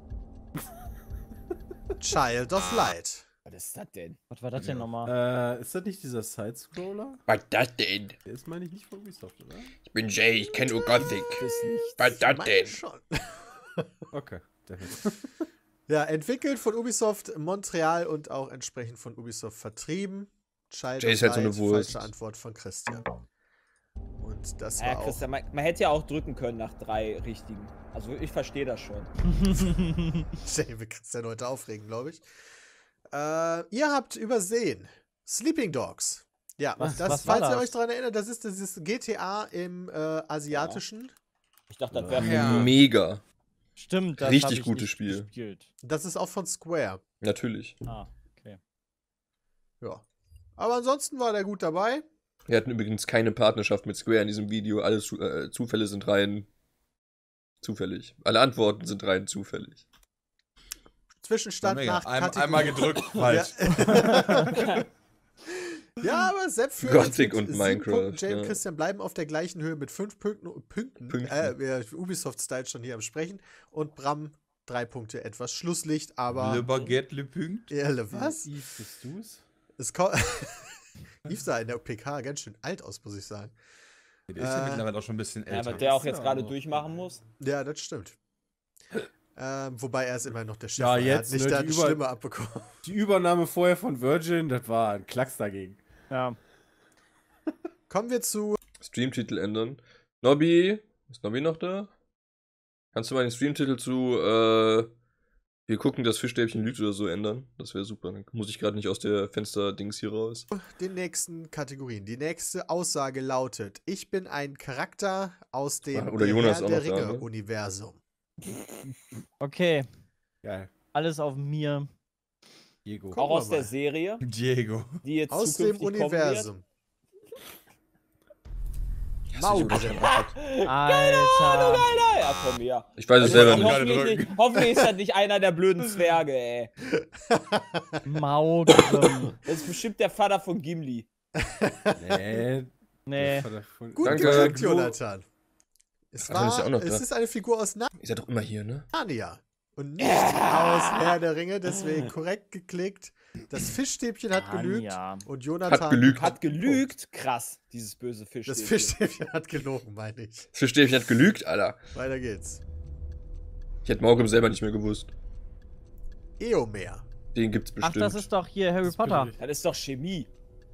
Speaker 2: Child of Light.
Speaker 5: Was ist das denn?
Speaker 3: was war das denn nochmal?
Speaker 4: Äh, ist das nicht dieser Side-Scroller?
Speaker 1: Was das denn?
Speaker 4: Der ist, meine ich, nicht von Ubisoft, oder?
Speaker 1: Ich bin Jay, ich kenne nur Gothic.
Speaker 5: Das ist nicht.
Speaker 1: Was das
Speaker 2: Meine
Speaker 1: denn?
Speaker 2: schon.
Speaker 4: Okay. Der
Speaker 2: Ja, entwickelt von Ubisoft Montreal und auch entsprechend von Ubisoft vertrieben. Child
Speaker 1: Jay
Speaker 2: of
Speaker 1: ist halt so eine
Speaker 2: Light,
Speaker 1: Wurst.
Speaker 2: falsche Antwort von Christian. Und das
Speaker 5: Ja,
Speaker 2: war
Speaker 5: Christian, man, man hätte ja auch drücken können nach drei richtigen. Also ich verstehe das schon.
Speaker 2: auch... Jay will Christian heute aufregen, glaube ich. Äh, ihr habt übersehen. Sleeping Dogs. Ja,
Speaker 3: Was-
Speaker 2: das,
Speaker 3: was war
Speaker 2: falls ihr
Speaker 3: das?
Speaker 2: euch daran erinnert, das ist dieses G T A im äh, asiatischen.
Speaker 5: Ich dachte, das wäre
Speaker 2: Ja.
Speaker 1: Mega.
Speaker 3: Stimmt, das
Speaker 1: Richtig
Speaker 3: hab ich
Speaker 1: gutes
Speaker 3: nicht
Speaker 1: Spiel.
Speaker 3: gespielt.
Speaker 2: Das ist auch von Square.
Speaker 1: Natürlich.
Speaker 3: Ah, okay.
Speaker 2: Ja. Aber ansonsten war der gut dabei.
Speaker 1: Wir hatten übrigens keine Partnerschaft mit Square in diesem Video. Alle Zu äh, Zufälle sind rein zufällig. Alle Antworten sind rein zufällig.
Speaker 2: Zwischenstand
Speaker 6: Mega.
Speaker 2: nach
Speaker 6: Ein,
Speaker 2: Kategorie-
Speaker 6: einmal gedrückt, falsch.
Speaker 2: Ja. Ja, aber Sepp führt
Speaker 1: Gothic
Speaker 2: mit
Speaker 1: und
Speaker 2: sieben
Speaker 1: Minecraft,
Speaker 2: Punkten. Jay und
Speaker 1: ja.
Speaker 2: Christian bleiben auf der gleichen Höhe mit fünf Punkten. Punkten.
Speaker 1: Punkten.
Speaker 2: Äh, wir- Ubisoft-Style schon hier am Sprechen. Und Bram drei Punkte etwas Schlusslicht, aber.
Speaker 6: Le Baguette, le Punkt.
Speaker 2: Irle, was?
Speaker 4: Yves, bist du's?
Speaker 2: Es kommt. Yves sah in der P K ganz schön alt aus, muss ich sagen.
Speaker 6: Der ist ja
Speaker 2: Äh,
Speaker 6: mittlerweile auch schon ein bisschen
Speaker 5: Ja,
Speaker 6: älter.
Speaker 5: aber der auch
Speaker 4: Ja,
Speaker 5: jetzt gerade
Speaker 4: aber-
Speaker 5: durchmachen muss.
Speaker 2: Ja, das stimmt. Ähm, wobei er ist immer noch der Chef.
Speaker 4: Ja,
Speaker 2: war. Er
Speaker 4: jetzt,
Speaker 2: hat nicht
Speaker 4: ne,
Speaker 2: da
Speaker 4: die
Speaker 2: eine
Speaker 4: Über-
Speaker 2: Stimme abbekommen.
Speaker 4: Die Übernahme vorher von Virgin, das war ein Klacks dagegen.
Speaker 3: Ja.
Speaker 2: Kommen wir zu.
Speaker 1: Streamtitel ändern. Nobby, ist Nobby noch da? Kannst du mal den Streamtitel zu äh, wir gucken, das Fischstäbchen lügt oder so ändern? Das wäre super. Dann muss ich gerade nicht aus der Fenster-Dings hier raus.
Speaker 2: Den nächsten Kategorien. Die nächste Aussage lautet: Ich bin ein Charakter aus dem
Speaker 1: Oder Jonas
Speaker 2: Herr
Speaker 1: auch
Speaker 2: der
Speaker 1: noch da, ne?
Speaker 2: Ringe-Universum.
Speaker 3: Okay,
Speaker 4: Geil.
Speaker 3: alles auf mir.
Speaker 4: Diego.
Speaker 2: Gucken
Speaker 5: Auch
Speaker 2: wir
Speaker 5: aus der
Speaker 2: mal.
Speaker 5: Serie,
Speaker 6: Diego.
Speaker 5: die jetzt
Speaker 2: Aus dem
Speaker 5: zukünftig kommen
Speaker 2: Universum.
Speaker 1: Ich
Speaker 2: Maul.
Speaker 1: hasse die Oberschenkel.
Speaker 3: Alter.
Speaker 5: wird. Ja, komm her.
Speaker 1: Ich weiß es
Speaker 5: Also,
Speaker 1: selber
Speaker 6: auch
Speaker 1: nicht.
Speaker 6: gerade
Speaker 5: hoffentlich,
Speaker 6: drücken.
Speaker 5: nicht, hoffentlich ist das nicht einer der blöden Zwerge, ey.
Speaker 3: Maugrim.
Speaker 5: Das ist bestimmt der Vater von Gimli.
Speaker 4: Nee.
Speaker 3: Nee.
Speaker 2: Gut
Speaker 1: Danke.
Speaker 2: gedrückt, Jonathan. Es,
Speaker 1: Ach, dann ist
Speaker 2: war,
Speaker 1: er auch noch
Speaker 2: es
Speaker 1: da.
Speaker 2: ist eine Figur aus
Speaker 1: Ihr seid doch immer hier, ne?
Speaker 2: Narnia. Und nicht aus Herr der Ringe, deswegen korrekt geklickt. Das Fischstäbchen hat gelügt.
Speaker 3: Ja.
Speaker 2: Und Jonathan
Speaker 1: Hat gelügt.
Speaker 5: Hat gelügt. Krass, dieses böse Fisch.
Speaker 2: Das Fischstäbchen hat gelogen, meine ich.
Speaker 1: Das Fischstäbchen hat gelügt, Alter.
Speaker 2: Weiter geht's.
Speaker 1: Ich hätte Maugrim selber nicht mehr gewusst.
Speaker 2: Eomer.
Speaker 1: Den gibt's
Speaker 3: Ach,
Speaker 1: bestimmt.
Speaker 3: das ist doch hier Harry Potter.
Speaker 5: Das ist doch Chemie.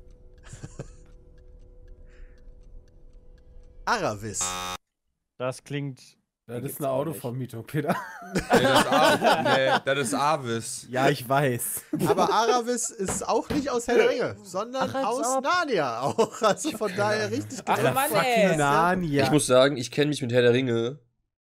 Speaker 2: Aravis.
Speaker 3: Das klingt.
Speaker 4: Das
Speaker 5: gibt's
Speaker 4: ist eine
Speaker 5: auch
Speaker 4: Autovermietung, Peter.
Speaker 6: Nee, das ist, Ar nee, das ist Arvis.
Speaker 4: Ja, ich weiß.
Speaker 2: Aber Aravis ist auch nicht aus Herr der Ringe, sondern
Speaker 3: Ach, als
Speaker 2: aus
Speaker 3: ob.
Speaker 2: Narnia auch. Also von daher richtig
Speaker 5: Ach,
Speaker 2: gedrückt
Speaker 5: Mann,
Speaker 2: von
Speaker 5: ey.
Speaker 2: Christian.
Speaker 4: Narnia.
Speaker 1: Ich muss sagen, ich kenne mich mit Herr der Ringe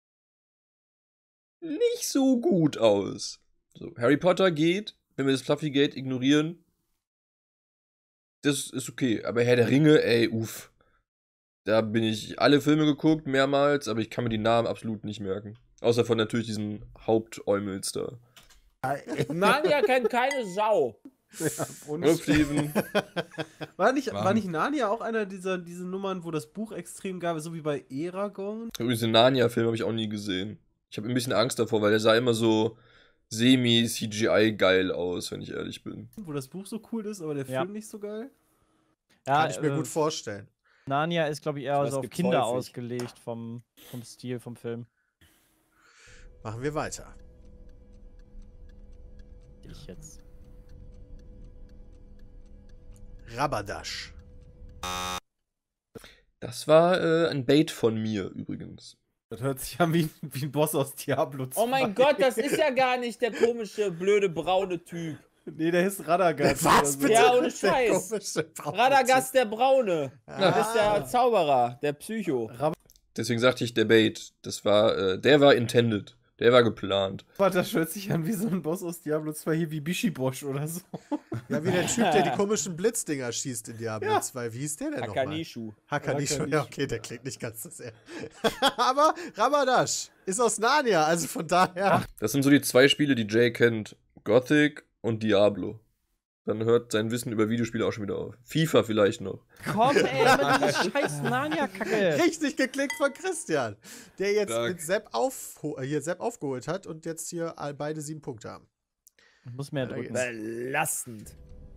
Speaker 1: nicht so gut aus. So, Harry Potter geht, wenn wir das Fluffy Gate ignorieren, das ist okay. Aber Herr der Ringe, ey, uff. Da bin ich alle Filme geguckt, mehrmals, aber ich kann mir die Namen absolut nicht merken. Außer von natürlich diesen Hauptäumels da.
Speaker 5: Narnia kennt keine Sau.
Speaker 1: Steven.
Speaker 4: War nicht, war
Speaker 6: Wann?
Speaker 4: nicht Narnia auch einer dieser diese Nummern, wo das Buch extrem gab, so wie bei Eragon?
Speaker 1: Übrigens den Narnia-Film habe ich auch nie gesehen. Ich habe ein bisschen Angst davor, weil der sah immer so semi-C G I-geil aus, wenn ich ehrlich bin.
Speaker 4: Wo das Buch so cool ist, aber der
Speaker 3: Ja.
Speaker 4: Film nicht so geil?
Speaker 3: Ja,
Speaker 2: Kann ich mir
Speaker 3: äh,
Speaker 2: gut vorstellen.
Speaker 3: Narnia ist, glaube ich, eher
Speaker 5: Das
Speaker 3: so auf
Speaker 5: gibt's
Speaker 3: Kinder
Speaker 5: häufig.
Speaker 3: ausgelegt vom, vom Stil vom Film.
Speaker 2: Machen wir weiter.
Speaker 3: Ich jetzt.
Speaker 2: Rabadash.
Speaker 1: Das war äh, ein Bait von mir übrigens.
Speaker 4: Das hört sich an wie, wie ein Boss aus Diablo zwei.
Speaker 5: Oh mein Gott, das ist ja gar nicht der komische, blöde, braune Typ.
Speaker 4: Nee, der ist Radagast.
Speaker 2: Was
Speaker 4: oder so.
Speaker 2: bitte?
Speaker 5: Ja, ohne
Speaker 2: Der
Speaker 5: Scheiß.
Speaker 2: komische Braune
Speaker 5: Radagast der Braune.
Speaker 2: Ah.
Speaker 5: Das ist der Zauberer, der Psycho.
Speaker 1: Deswegen sagte ich der Bait. Das war, äh, der war intended. Der war geplant.
Speaker 4: Warte, das hört sich an wie so ein Boss aus Diablo zwei, hier wie Bishibosh oder so.
Speaker 2: Ja, wie der Typ, der die komischen Blitzdinger schießt in Diablo
Speaker 4: Ja.
Speaker 2: zwei. Wie hieß der denn nochmal?
Speaker 5: Hakanishu.
Speaker 2: Hakanishu.
Speaker 4: Hakanishu.
Speaker 2: Ja, okay, der klingt nicht ganz so sehr. Aber Rabadash ist aus Narnia, also von daher.
Speaker 1: Das sind so die zwei Spiele, die Jay kennt. Gothic und Diablo. Dann hört sein Wissen über Videospiele auch schon wieder auf. FIFA vielleicht noch.
Speaker 3: Komm, ey, mit dieser scheiß Narnia-Kacke.
Speaker 2: Richtig geklickt von Christian, der jetzt
Speaker 6: Stark.
Speaker 2: mit Sepp, auf, hier Sepp aufgeholt hat und jetzt hier all- beide sieben Punkte haben.
Speaker 3: Ich muss mehr
Speaker 2: Ja,
Speaker 3: drücken.
Speaker 5: Belastend.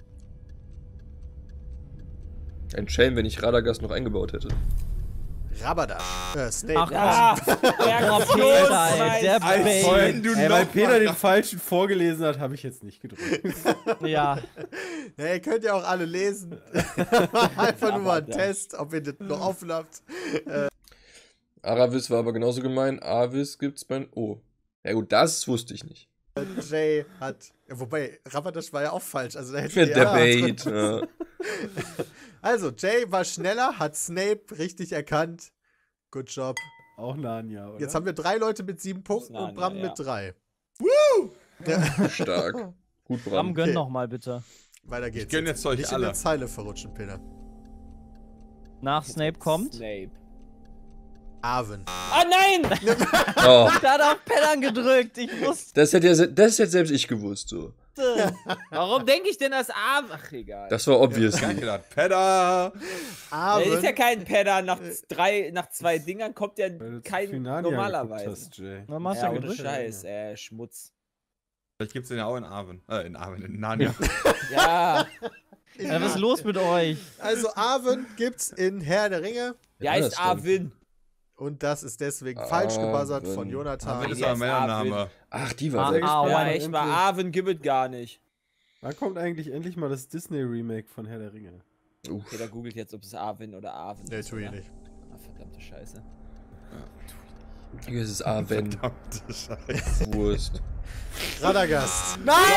Speaker 1: Ein Shame, wenn ich Radagast noch eingebaut hätte.
Speaker 2: Rabadash. Äh, Snape.
Speaker 3: Ach,
Speaker 5: Ah,
Speaker 3: Oh, Peter, ey, der
Speaker 6: Als
Speaker 3: Bait.
Speaker 6: wenn du
Speaker 4: Ey, weil
Speaker 6: noch
Speaker 4: Peter
Speaker 6: mal-
Speaker 4: den falschen vorgelesen hat, habe ich jetzt nicht gedrückt.
Speaker 3: Ja,
Speaker 2: Ja, ihr könnt ja auch alle lesen. Einfach nur mal ein
Speaker 5: Rabadash.
Speaker 2: Test, ob ihr das noch offen habt.
Speaker 1: Aravis war aber genauso gemein. Avis gibt's beim. Oh. Ja gut, das wusste ich nicht.
Speaker 2: Jay hat. Ja, wobei, Rabadash war ja auch falsch. Also, da hätte
Speaker 1: Mit der
Speaker 2: ja,
Speaker 1: Bait. Ja.
Speaker 2: Also, Jay war schneller, hat Snape richtig erkannt. Good job.
Speaker 4: Auch Narnia, oder?
Speaker 2: Jetzt haben wir drei Leute mit sieben Punkten und
Speaker 5: Narnia,
Speaker 2: Bram
Speaker 5: ja.
Speaker 2: mit drei.
Speaker 1: Stark. Gut,
Speaker 3: Bram,
Speaker 1: Bram.
Speaker 3: gönn
Speaker 2: Okay.
Speaker 3: noch mal bitte.
Speaker 2: Weiter geht's.
Speaker 6: gönn jetzt euch
Speaker 2: Nicht in
Speaker 6: alle.
Speaker 2: der Zeile verrutschen, Peter.
Speaker 3: Nach Snape kommt.
Speaker 5: Snape.
Speaker 2: Arwen.
Speaker 5: Ah, nein!
Speaker 1: Oh,
Speaker 3: Da hat auf Pellern gedrückt. Ich wusste.
Speaker 1: das hätte, ja, se- das hätte selbst ich gewusst. So.
Speaker 5: Warum denke ich denn das A? Ach, egal.
Speaker 1: Das war obvious.
Speaker 6: Gar nicht gedacht. Pedda!
Speaker 5: Der ist ja
Speaker 2: Arwen.
Speaker 5: kein Pedder. Nach drei, nach zwei Dingern kommt ja
Speaker 4: Weil du zu
Speaker 5: kein
Speaker 4: viel Narnia
Speaker 5: normalerweise.
Speaker 4: geguckt hast, Jay.
Speaker 3: Na, machst
Speaker 5: Ja,
Speaker 3: du
Speaker 5: ohne
Speaker 3: gedrückt?
Speaker 5: Scheiß, äh, Schmutz.
Speaker 6: Vielleicht gibt's den ja auch in Arwen. Äh, in Arwen, in Narnia.
Speaker 5: Ja,
Speaker 3: Ja, was ist los mit euch?
Speaker 2: Also, Arwen gibt's in Herr der Ringe.
Speaker 5: der
Speaker 1: Ja,
Speaker 5: heißt
Speaker 1: das stimmt.
Speaker 5: Arwen.
Speaker 2: Und das ist deswegen falsch
Speaker 1: Arwen.
Speaker 2: gebuzzert von
Speaker 6: Arwen
Speaker 2: Jonathan.
Speaker 6: ist
Speaker 5: Ja,
Speaker 6: aber
Speaker 5: ist
Speaker 6: Männername.
Speaker 1: Ach, die war
Speaker 3: Ah,
Speaker 1: sehr
Speaker 3: ah,
Speaker 1: gespannt.
Speaker 5: Ja,
Speaker 3: wow,
Speaker 5: echt mal,
Speaker 4: endlich.
Speaker 5: Arwen gibt es gar nicht.
Speaker 4: Wann kommt eigentlich endlich mal das Disney-Remake von Herr der Ringe?
Speaker 1: Uff.
Speaker 5: Okay, da googelt jetzt, ob es Arwen oder Arwen
Speaker 2: Nee,
Speaker 5: ist.
Speaker 2: tu ich
Speaker 5: oder?
Speaker 2: nicht.
Speaker 5: Ah, verdammte Scheiße.
Speaker 1: Hier ist es Arwen.
Speaker 6: Verdammte Scheiße.
Speaker 1: Wurst.
Speaker 2: Radagast.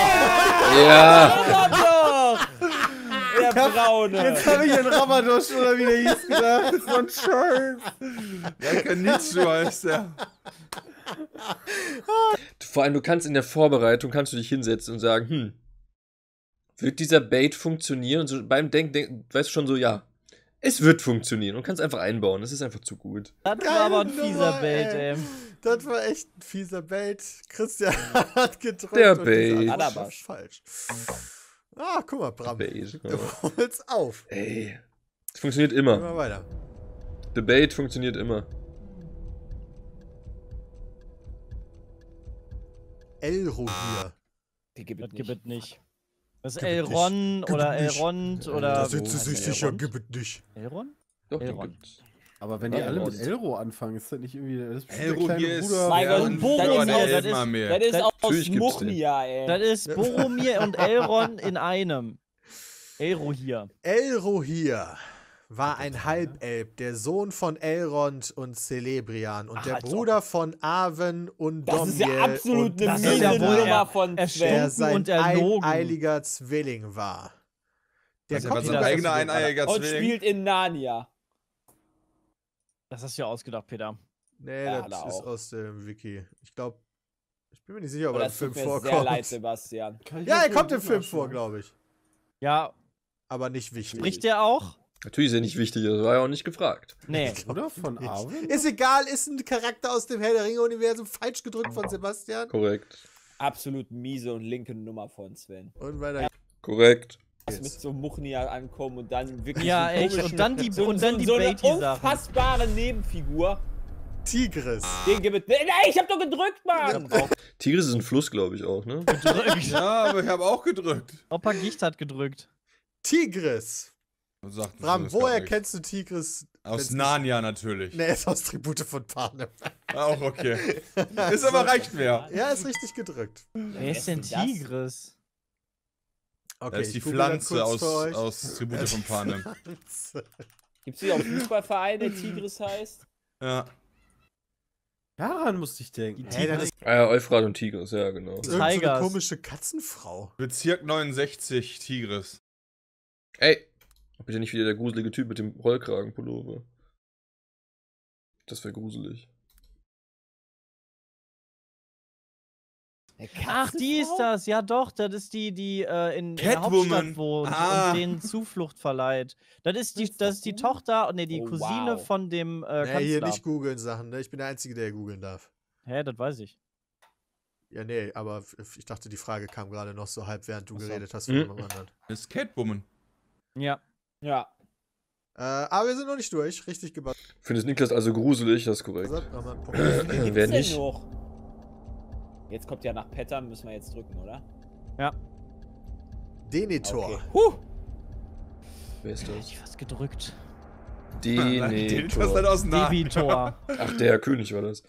Speaker 1: Ja.
Speaker 5: Doch! Der Braune!
Speaker 4: Jetzt habe ich an Rabadosh oder wie der hieß gedacht. So ein Scheiß.
Speaker 6: Ja, Kanichu heißt der.
Speaker 1: Vor allem, du kannst in der Vorbereitung, kannst du dich hinsetzen und sagen, hm, wird dieser Bait funktionieren? Und so beim Denken, denk, weißt du schon so, ja, es wird funktionieren und kannst einfach einbauen. Das ist einfach zu gut.
Speaker 3: Das war aber ein
Speaker 2: Geile
Speaker 3: fieser
Speaker 2: Nummer,
Speaker 3: Bait,
Speaker 2: ey.
Speaker 3: ey.
Speaker 2: Das war echt ein fieser Bait. Christian hat gedrückt.
Speaker 1: Der
Speaker 2: und diese
Speaker 1: Bait.
Speaker 2: Antwort war
Speaker 5: Adabasch.
Speaker 2: falsch. Ah, guck mal, Bram.
Speaker 1: Bait, ja.
Speaker 2: Du holst auf.
Speaker 1: Ey, es funktioniert
Speaker 2: Immer
Speaker 1: immer.
Speaker 2: weiter.
Speaker 1: The Bait funktioniert immer.
Speaker 2: Elrohir.
Speaker 5: Die gibt
Speaker 3: Das
Speaker 5: es
Speaker 3: gibt
Speaker 5: nicht.
Speaker 3: es nicht. Das ist
Speaker 2: Gibt es
Speaker 3: Elron
Speaker 2: nicht.
Speaker 3: oder
Speaker 2: Gibt es nicht.
Speaker 3: Elrond
Speaker 1: Da
Speaker 3: oder.
Speaker 2: Da
Speaker 1: wo
Speaker 2: sind sie
Speaker 1: heißt
Speaker 2: sich
Speaker 1: der
Speaker 2: sicher,
Speaker 1: Elrond?
Speaker 2: gib es nicht.
Speaker 3: Elron?
Speaker 1: Doch, den
Speaker 3: Elrond.
Speaker 1: gibt's.
Speaker 4: Aber wenn die
Speaker 3: Ja,
Speaker 4: alle mit
Speaker 3: Elrond.
Speaker 4: Elro anfangen, ist das nicht irgendwie. Das ist bestimmt der
Speaker 6: Elro
Speaker 4: kleine
Speaker 6: hier ist
Speaker 4: Bruder.
Speaker 5: Mein
Speaker 6: der
Speaker 5: Gott,
Speaker 6: Anführer
Speaker 5: Boromir,
Speaker 6: der
Speaker 3: das ist-
Speaker 6: Elbenarmee.
Speaker 5: Das ist aus
Speaker 1: Natürlich gibt's den.
Speaker 5: Murnia, ey.
Speaker 3: Das ist Boromir und Elrond in einem. Elrohir.
Speaker 2: Elrohir war ein Halbelb, der Sohn von Elrond und Celebrian und
Speaker 3: Ach,
Speaker 2: der
Speaker 3: als
Speaker 2: Bruder von Arwen und
Speaker 5: Das ist ja
Speaker 2: Domriel
Speaker 5: absolut
Speaker 2: und
Speaker 5: eine
Speaker 3: das ist
Speaker 5: miese
Speaker 3: ja wohl
Speaker 5: Nummer
Speaker 3: er-
Speaker 5: von
Speaker 3: er
Speaker 5: Sven.
Speaker 2: der
Speaker 3: stunken
Speaker 2: sein
Speaker 3: und erlogen.
Speaker 2: eineiliger Zwilling war. Der
Speaker 6: Also,
Speaker 2: kommt
Speaker 6: was
Speaker 3: wieder
Speaker 6: sein
Speaker 3: aus
Speaker 6: eigener
Speaker 3: dem-
Speaker 6: eineiiger
Speaker 5: Und
Speaker 6: Zwilling.
Speaker 5: spielt in Narnia.
Speaker 3: Das hast du ja ausgedacht, Peter.
Speaker 2: Nee,
Speaker 5: Ja,
Speaker 2: das
Speaker 5: da
Speaker 2: ist
Speaker 5: auch.
Speaker 2: aus dem Wiki. Ich glaube, ich bin mir nicht sicher, ob
Speaker 5: Aber
Speaker 2: er im
Speaker 5: das
Speaker 2: Film
Speaker 5: tut mir sehr
Speaker 2: vorkommt.
Speaker 5: leid, Sebastian.
Speaker 4: Kann ich
Speaker 2: Ja,
Speaker 4: das
Speaker 2: er kommt
Speaker 4: mal
Speaker 2: im Film
Speaker 4: nachschauen?
Speaker 2: vor, glaube ich.
Speaker 3: Ja,
Speaker 2: Aber nicht wichtig.
Speaker 3: spricht der auch?
Speaker 1: Natürlich ist er nicht wichtig, das war ja auch nicht gefragt.
Speaker 3: Nee.
Speaker 4: Bruder von Arwen?
Speaker 2: Ist egal, ist ein Charakter aus dem Herr der Ringe-Universum falsch gedrückt von Sebastian.
Speaker 1: Korrekt.
Speaker 5: Absolut miese und linke Nummer von Sven.
Speaker 2: Und weiter
Speaker 1: Korrekt.
Speaker 5: Was mit so Muchnia ankommen und dann wirklich
Speaker 3: Ja,
Speaker 5: einen
Speaker 3: echt.
Speaker 5: komischen-
Speaker 3: Und dann die,
Speaker 5: so,
Speaker 3: und
Speaker 5: so,
Speaker 3: dann die
Speaker 5: so eine
Speaker 3: Beatty-Sachen.
Speaker 5: unfassbare Nebenfigur.
Speaker 2: Tigris.
Speaker 5: Den gibt es. Nein, ich hab doch gedrückt, Mann!
Speaker 1: Tigris ist ein Fluss, glaube ich auch, ne?
Speaker 3: Gedrückt.
Speaker 6: Ja, aber ich habe auch gedrückt.
Speaker 3: Opa Gicht hat gedrückt.
Speaker 2: Tigris.
Speaker 6: Und sagten,
Speaker 2: Bram,
Speaker 6: das
Speaker 2: woher
Speaker 6: gar nicht.
Speaker 2: kennst du Tigris?
Speaker 6: Aus
Speaker 2: wenn's
Speaker 6: Narnia natürlich.
Speaker 2: nicht- Nee, ist aus Tribute von Panem.
Speaker 6: Auch okay. Ist aber reicht mehr.
Speaker 2: Ja, ist richtig gedrückt.
Speaker 3: Wer ist denn
Speaker 5: ist denn das?
Speaker 3: Tigris?
Speaker 2: Okay,
Speaker 6: Das ist die
Speaker 2: ich google dann
Speaker 6: Pflanze
Speaker 2: kurz
Speaker 6: aus,
Speaker 2: für euch.
Speaker 6: aus Tribute von Panem.
Speaker 2: Pflanze.
Speaker 5: Gibt's hier auch einen Fußballverein, der Tigris heißt?
Speaker 6: Ja.
Speaker 4: Daran musste ich denken.
Speaker 2: Hey, das ist
Speaker 1: Ah ja, Euphrat und Tigris, ja, genau.
Speaker 2: irgend so eine
Speaker 3: Tigers.
Speaker 2: komische Katzenfrau.
Speaker 6: Bezirk neunundsechzig, Tigris.
Speaker 1: Ey, bitte nicht wieder der gruselige Typ mit dem Rollkragenpullover. Das wäre gruselig.
Speaker 3: Ach, die ist das. Ja, doch. Das ist die, die äh, in, in der
Speaker 6: Catwoman.
Speaker 3: Hauptstadt wohnt
Speaker 6: Ah.
Speaker 3: und denen Zuflucht verleiht. Das ist die, das ist die Tochter, nee, die
Speaker 5: Oh,
Speaker 3: Cousine
Speaker 5: wow.
Speaker 3: von dem äh,
Speaker 2: Nee, hier
Speaker 3: Kanzler.
Speaker 2: nicht googeln Sachen, ne? Ich bin der Einzige, der googeln darf.
Speaker 3: Hä, das weiß ich.
Speaker 2: Ja, nee, aber f- ich dachte, die Frage kam gerade noch so halb, während du
Speaker 3: Ach so.
Speaker 2: geredet hast von
Speaker 1: Mhm.
Speaker 2: jemand anderen.
Speaker 6: Das ist Catwoman.
Speaker 3: Ja.
Speaker 5: Ja.
Speaker 2: Äh, aber wir sind noch nicht durch. Richtig gebaut.
Speaker 1: Findest Niklas also gruselig, das ist korrekt.
Speaker 2: Also, nochmal einen Punkt.
Speaker 1: Wer
Speaker 5: Wer
Speaker 1: nicht?
Speaker 5: noch? Jetzt kommt ja nach Pattern, müssen wir jetzt drücken, oder?
Speaker 2: Denethor.
Speaker 5: Okay. Huh.
Speaker 1: Wer ist
Speaker 3: Hätte
Speaker 1: das?
Speaker 3: ich was gedrückt.
Speaker 6: Den das halt
Speaker 1: Denethor.
Speaker 6: aus dem Namen.
Speaker 3: Debitor.
Speaker 1: Ach, der König war das.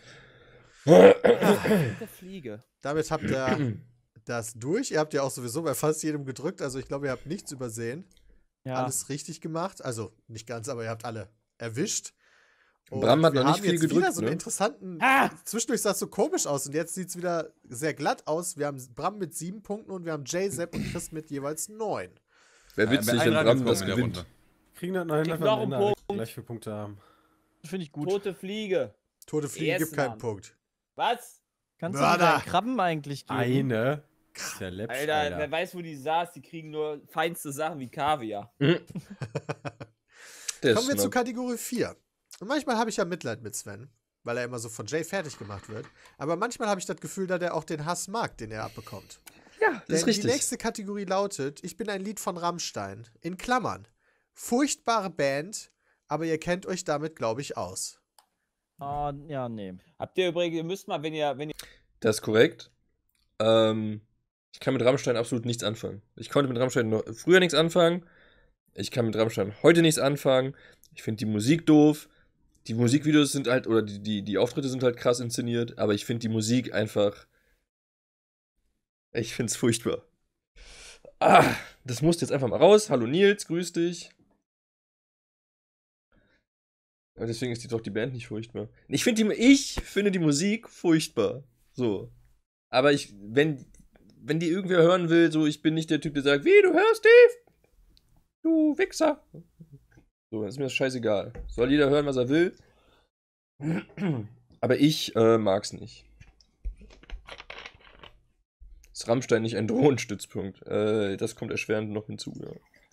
Speaker 5: Der Fliege.
Speaker 2: Damit habt ihr das durch. Ihr habt ja auch sowieso bei fast jedem gedrückt. Also ich glaube, ihr habt nichts übersehen.
Speaker 3: Ja.
Speaker 2: Alles richtig gemacht. Also nicht ganz, aber ihr habt alle erwischt. Und
Speaker 1: Bram hat
Speaker 2: wir
Speaker 1: noch nicht
Speaker 2: haben
Speaker 1: viel
Speaker 2: jetzt wieder
Speaker 1: gedrückt,
Speaker 2: so einen
Speaker 1: ne?
Speaker 2: interessanten.
Speaker 5: Ah!
Speaker 2: Zwischendurch sah es so komisch aus und jetzt sieht es wieder sehr glatt aus. Wir haben Bram mit sieben Punkten und wir haben Jay, Sepp und Chris mit jeweils neun.
Speaker 1: Wäre witzig, wenn Bram das gewinnt.
Speaker 4: Kriegen dann einen
Speaker 5: Krieg
Speaker 4: einfach
Speaker 5: noch
Speaker 4: am
Speaker 5: einen
Speaker 4: Ende, alle
Speaker 5: Punkt.
Speaker 4: gleich viele Punkte haben.
Speaker 3: Finde ich gut.
Speaker 5: Tote Fliege.
Speaker 2: Tote Fliege gibt
Speaker 5: Ersten
Speaker 2: keinen
Speaker 5: Namen.
Speaker 2: Punkt.
Speaker 5: Was?
Speaker 3: Kannst du
Speaker 2: Mörder.
Speaker 3: mir deinen Krabben eigentlich geben?
Speaker 4: Eine. Das ist der Läppsch,
Speaker 5: Alter,
Speaker 4: Alter.
Speaker 5: wer weiß, wo die saß, die kriegen nur feinste Sachen wie Kaviar.
Speaker 1: Der ist
Speaker 2: Kommen wir zu
Speaker 1: Snob.
Speaker 2: Kategorie vier. Und manchmal habe ich ja Mitleid mit Sven, weil er immer so von Jay fertig gemacht wird. Aber manchmal habe ich das Gefühl, dass er auch den Hass mag, den er abbekommt.
Speaker 1: Ja, das
Speaker 2: Denn
Speaker 1: ist
Speaker 2: die
Speaker 1: richtig.
Speaker 2: nächste Kategorie lautet: Ich bin ein Lied von Rammstein. In Klammern. Furchtbare Band, aber ihr kennt euch damit, glaube ich, aus.
Speaker 3: Ah, ja, nee.
Speaker 5: Habt ihr übrigens, ihr müsst mal, wenn ihr, wenn ihr
Speaker 1: Das ist korrekt. Ähm, ich kann mit Rammstein absolut nichts anfangen. Ich konnte mit Rammstein noch früher nichts anfangen. Ich kann mit Rammstein heute nichts anfangen. Ich finde die Musik doof. Die Musikvideos sind halt, oder die, die, die Auftritte sind halt krass inszeniert, aber ich finde die Musik einfach. Ich finde es furchtbar. Ah, das musste jetzt einfach mal raus. Hallo Nils, grüß dich. Aber deswegen ist die doch die Band nicht furchtbar. Ich finde die, ich finde die Musik furchtbar. So. Aber ich, wenn, wenn die irgendwer hören will, so, ich bin nicht der Typ, der sagt, wie, du hörst, Steve? Du Wichser. So, dann ist mir das scheißegal. Soll jeder hören, was er will. Aber ich äh, mag's nicht. Ist Rammstein nicht ein Drohnenstützpunkt? Äh, das kommt erschwerend noch hinzu, ja.